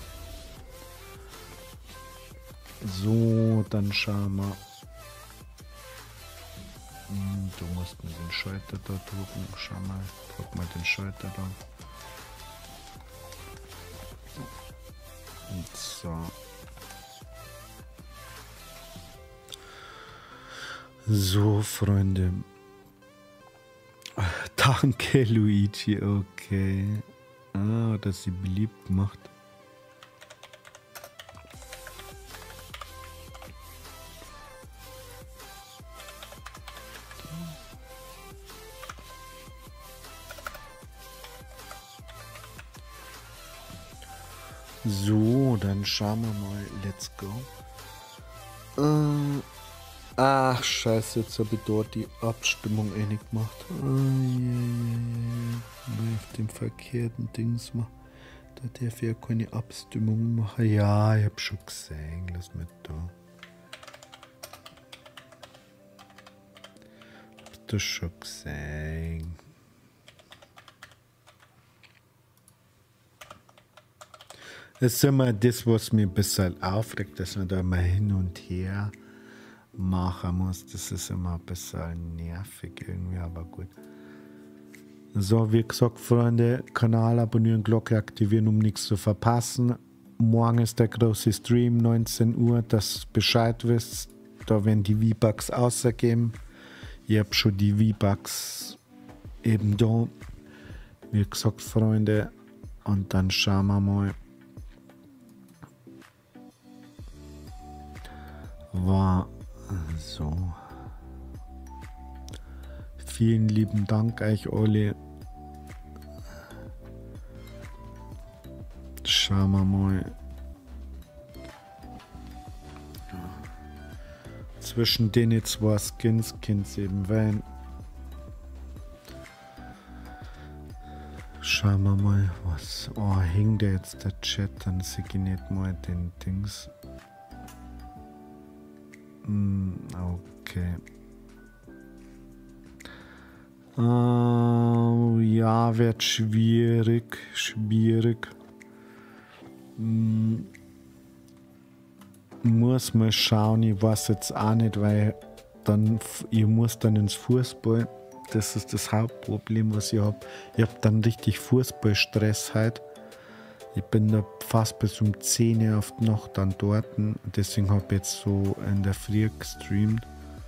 Speaker 1: So, dann schauen wir. Du musst mir den Schalter da drücken. Schau mal, drück mal den Schalter da. Und so. So, Freunde. Danke, Luigi. Okay. Ah, dass sie beliebt macht. So, dann schauen wir mal. Let's go. Ach, scheiße, jetzt habe ich dort die Abstimmung nicht gemacht. Auf dem verkehrten Dings mal. Da darf ich ja keine Abstimmung machen. Ja, ich habe schon gesehen. Lass mich da. Hab das schon gesehen. Das ist immer das, was mich ein bisschen aufregt, dass man da mal hin und her machen muss. Das ist immer ein bisschen nervig irgendwie, aber gut. So, wie gesagt, Freunde, Kanal abonnieren, Glocke aktivieren, um nichts zu verpassen. Morgen ist der große Stream, 19 Uhr, dass ihr Bescheid wisst. Da werden die V-Bucks ausgegeben. Ich habe schon die V-Bucks eben da. Wie gesagt, Freunde, und dann schauen wir mal. War so. Vielen lieben Dank euch alle. Schauen wir mal. Zwischen den zwei Skins könnt ihr eben wählen. Schauen wir mal, was. Oh, hängt der jetzt der Chat, dann sehe ich nicht mal den Dings. Okay. Ja, wird schwierig. Muss mal schauen, ich weiß jetzt auch nicht, weil dann, ich muss dann ins Fußball. Das ist das Hauptproblem, was ich habe. Ich habe dann richtig Fußballstress halt. Ich bin da fast bis um 10 Uhr auf die Nacht dann dort. Deswegen habe ich jetzt so in der Früh gestreamt.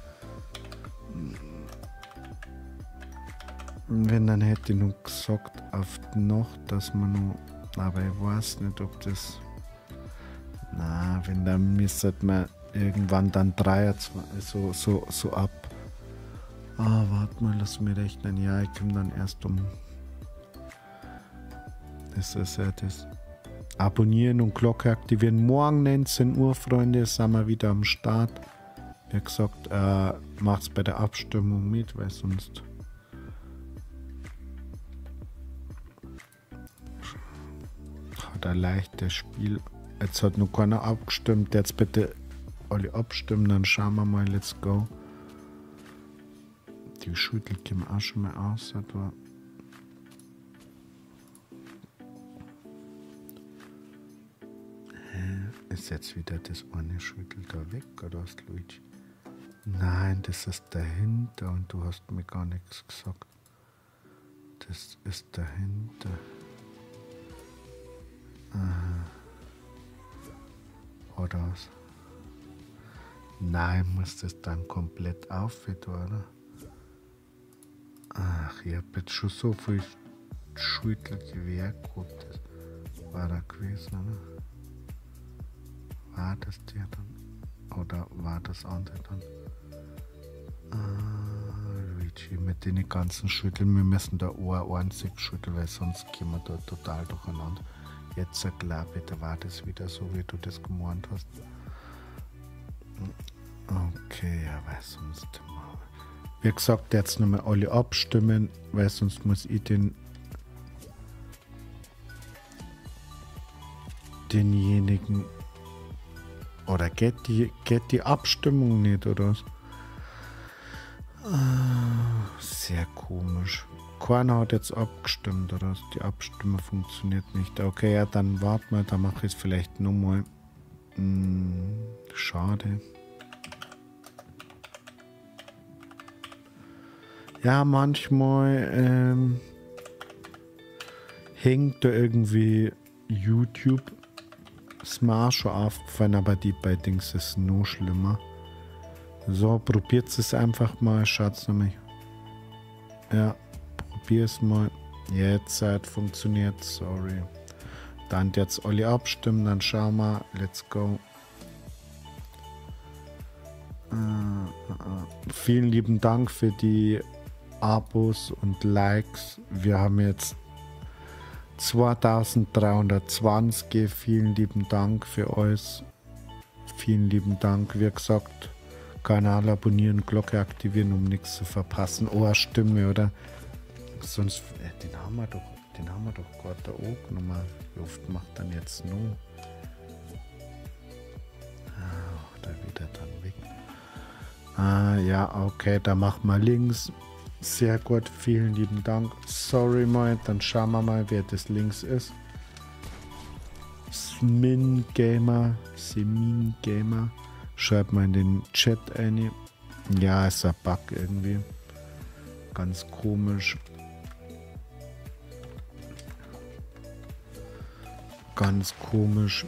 Speaker 1: Wenn, dann hätte ich noch gesagt auf die Nacht, dass man noch. Aber ich weiß nicht, ob das. Na, wenn, dann müsste man irgendwann dann 23 so ab. Ah, warte mal, lass mich rechnen. Ja, ich komme dann erst um. Das ist ja das. Abonnieren und Glocke aktivieren. Morgen 19 Uhr, Freunde, sind wir wieder am Start. Wie gesagt, macht's bei der Abstimmung mit, weil sonst. Hat ein leichtes Spiel. Jetzt hat noch keiner abgestimmt. Jetzt bitte alle abstimmen, dann schauen wir mal. Let's go. Die Schüttel kommen auch schon mal aus. Aber es Ist jetzt wieder das eine Schüttel da weg, oder was, Luigi? Nein, das ist dahinter und du hast mir gar nichts gesagt. Das ist dahinter. Oder was? Nein, muss das dann komplett aufhören, oder? Ach, ich hab jetzt schon so viel Schüttelgewehr gehabt. Das war da gewesen, oder? War das der dann? Oder war das andere dann? Luigi, mit den ganzen Schütteln, wir müssen da einzig schütteln, weil sonst kommen wir da total durcheinander. Jetzt glaube ich, da war das wieder so, wie du das gemeint hast. Okay, ja, weil sonst... Wie gesagt, jetzt nochmal alle abstimmen, weil sonst muss ich denjenigen... Oder geht die Abstimmung nicht, oder was? Sehr komisch. Keiner hat jetzt abgestimmt, oder was? Die Abstimmung funktioniert nicht. Okay, ja, dann warten wir, dann mache ich es vielleicht nochmal. Schade. Ja, manchmal hängt da irgendwie YouTube. Ist mir auch schon aufgefallen, aber die bei Dings ist noch schlimmer. So, probiert es einfach mal, schaut's nochmal. Ja, probier's mal. Jetzt funktioniert, sorry. Dann jetzt alle abstimmen, dann schauen wir. Let's go. Vielen lieben Dank für die Abos und Likes. Wir haben jetzt 2320. Vielen lieben Dank für euch. Vielen lieben Dank. Wie gesagt, Kanal abonnieren, Glocke aktivieren, um nichts zu verpassen. Oh, Stimme, oder? Sonst, den haben wir doch gerade da oben nochmal. Wie oft macht dann jetzt nur? Da wieder dann weg. Ja, okay, da machen wir links. Sehr gut, vielen lieben Dank. Sorry mal, dann schauen wir mal, wer das links ist. Semin Gamer. Schreibt mal in den Chat ein. Ja, ist ein Bug irgendwie. Ganz komisch. Ganz komisch.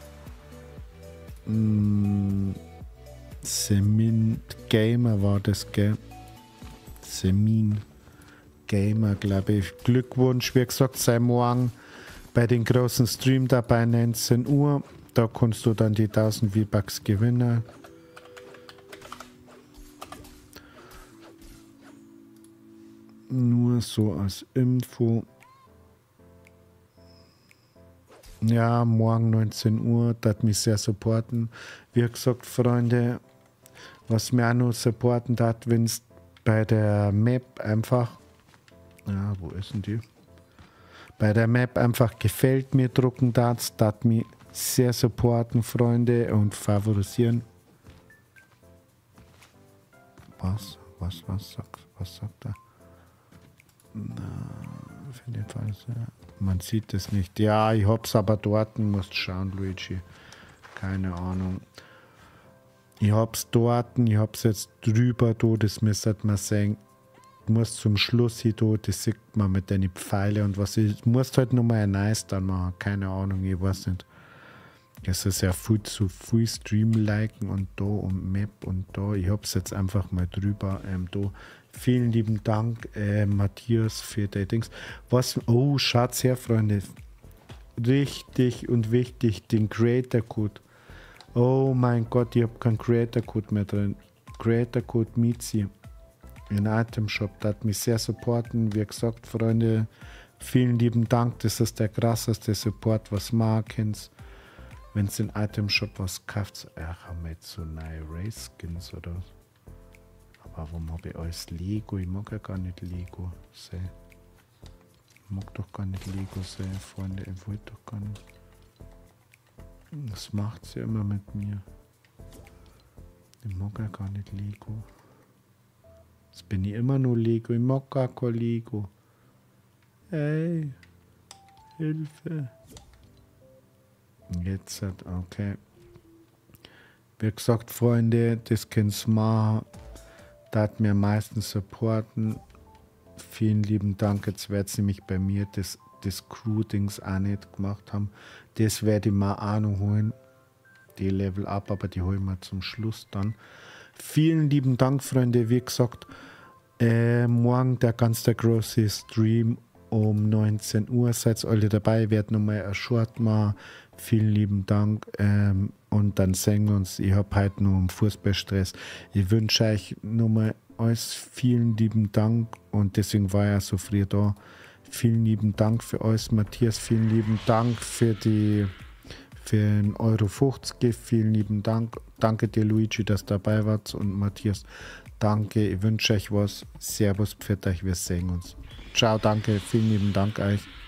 Speaker 1: Semin Gamer war das, gell? Semin Gamer, glaube ich. Glückwunsch, wie gesagt, sei morgen bei den großen Stream dabei, 19 Uhr. Da kannst du dann die 1000 V-Bucks gewinnen. Nur so als Info. Ja, morgen 19 Uhr, das mich sehr supporten. Wie gesagt, Freunde, was mir auch noch supporten hat, wenn es bei der Map einfach, ja, wo ist denn die? Bei der Map einfach gefällt mir drucken das mich sehr supporten, Freunde, und favorisieren. Was sagt er? Na, für den Fall, man sieht es nicht. Ja, ich hab's aber dort, musst schauen, Luigi. Keine Ahnung. Ich hab's dort, ich hab's jetzt drüber, das müsste man sehen. Du musst zum Schluss hier, das sieht man mit deinen Pfeile und was. Ich muss halt nochmal ein Nice dann machen, keine Ahnung, ich weiß nicht. Es ist ja viel zu viel Stream-Liken und da und Map und da. Ich hab's jetzt einfach mal drüber, da. Vielen lieben Dank, Matthias, für die Dings. Was, oh, schaut's her, Freunde. Richtig und wichtig, den Creator-Code. Oh mein Gott, ich habe keinen Creator-Code mehr drin. Creator-Code Mizi. In Item Shop, das hat mich sehr supporten. Wie gesagt, Freunde, vielen lieben Dank. Das ist der krasseste Support, was man kennt. Wenn es in Item Shop was kauft, haben wir jetzt so neue Race Skins oder was? Aber warum habe ich alles Lego? Ich mag ja gar nicht Lego sehen. Ich mag doch gar nicht Lego sehen, Freunde. Ich wollte doch gar nicht. Das macht sie immer mit mir. Ich mag ja gar nicht Lego. Jetzt bin ich immer nur Lego. Ich mag gar kein Lego. Hey, Hilfe. Jetzt, okay. Wie gesagt, Freunde, das könnt's machen. Da hat mir meistens supporten. Vielen lieben Dank. Jetzt wird sie nämlich bei mir das Crew-Dings auch nicht gemacht haben. Das werde ich mal auch noch holen. Die Level Up, aber die holen wir zum Schluss dann. Vielen lieben Dank, Freunde. Wie gesagt, morgen der ganz große Stream um 19 Uhr. Seid alle dabei, werde nochmal ein Short machen. Vielen lieben Dank. Und dann sehen wir uns. Ich habe heute nur einen Fußballstress. Ich wünsche euch nochmal alles vielen lieben Dank. Und deswegen war ich so früh da. Vielen lieben Dank für alles, Matthias. Vielen lieben Dank für 1,50 Euro. Vielen lieben Dank. Danke dir, Luigi, dass du dabei warst. Und Matthias, danke. Ich wünsche euch was. Servus, pfiat euch. Wir sehen uns. Ciao, danke. Vielen lieben Dank euch.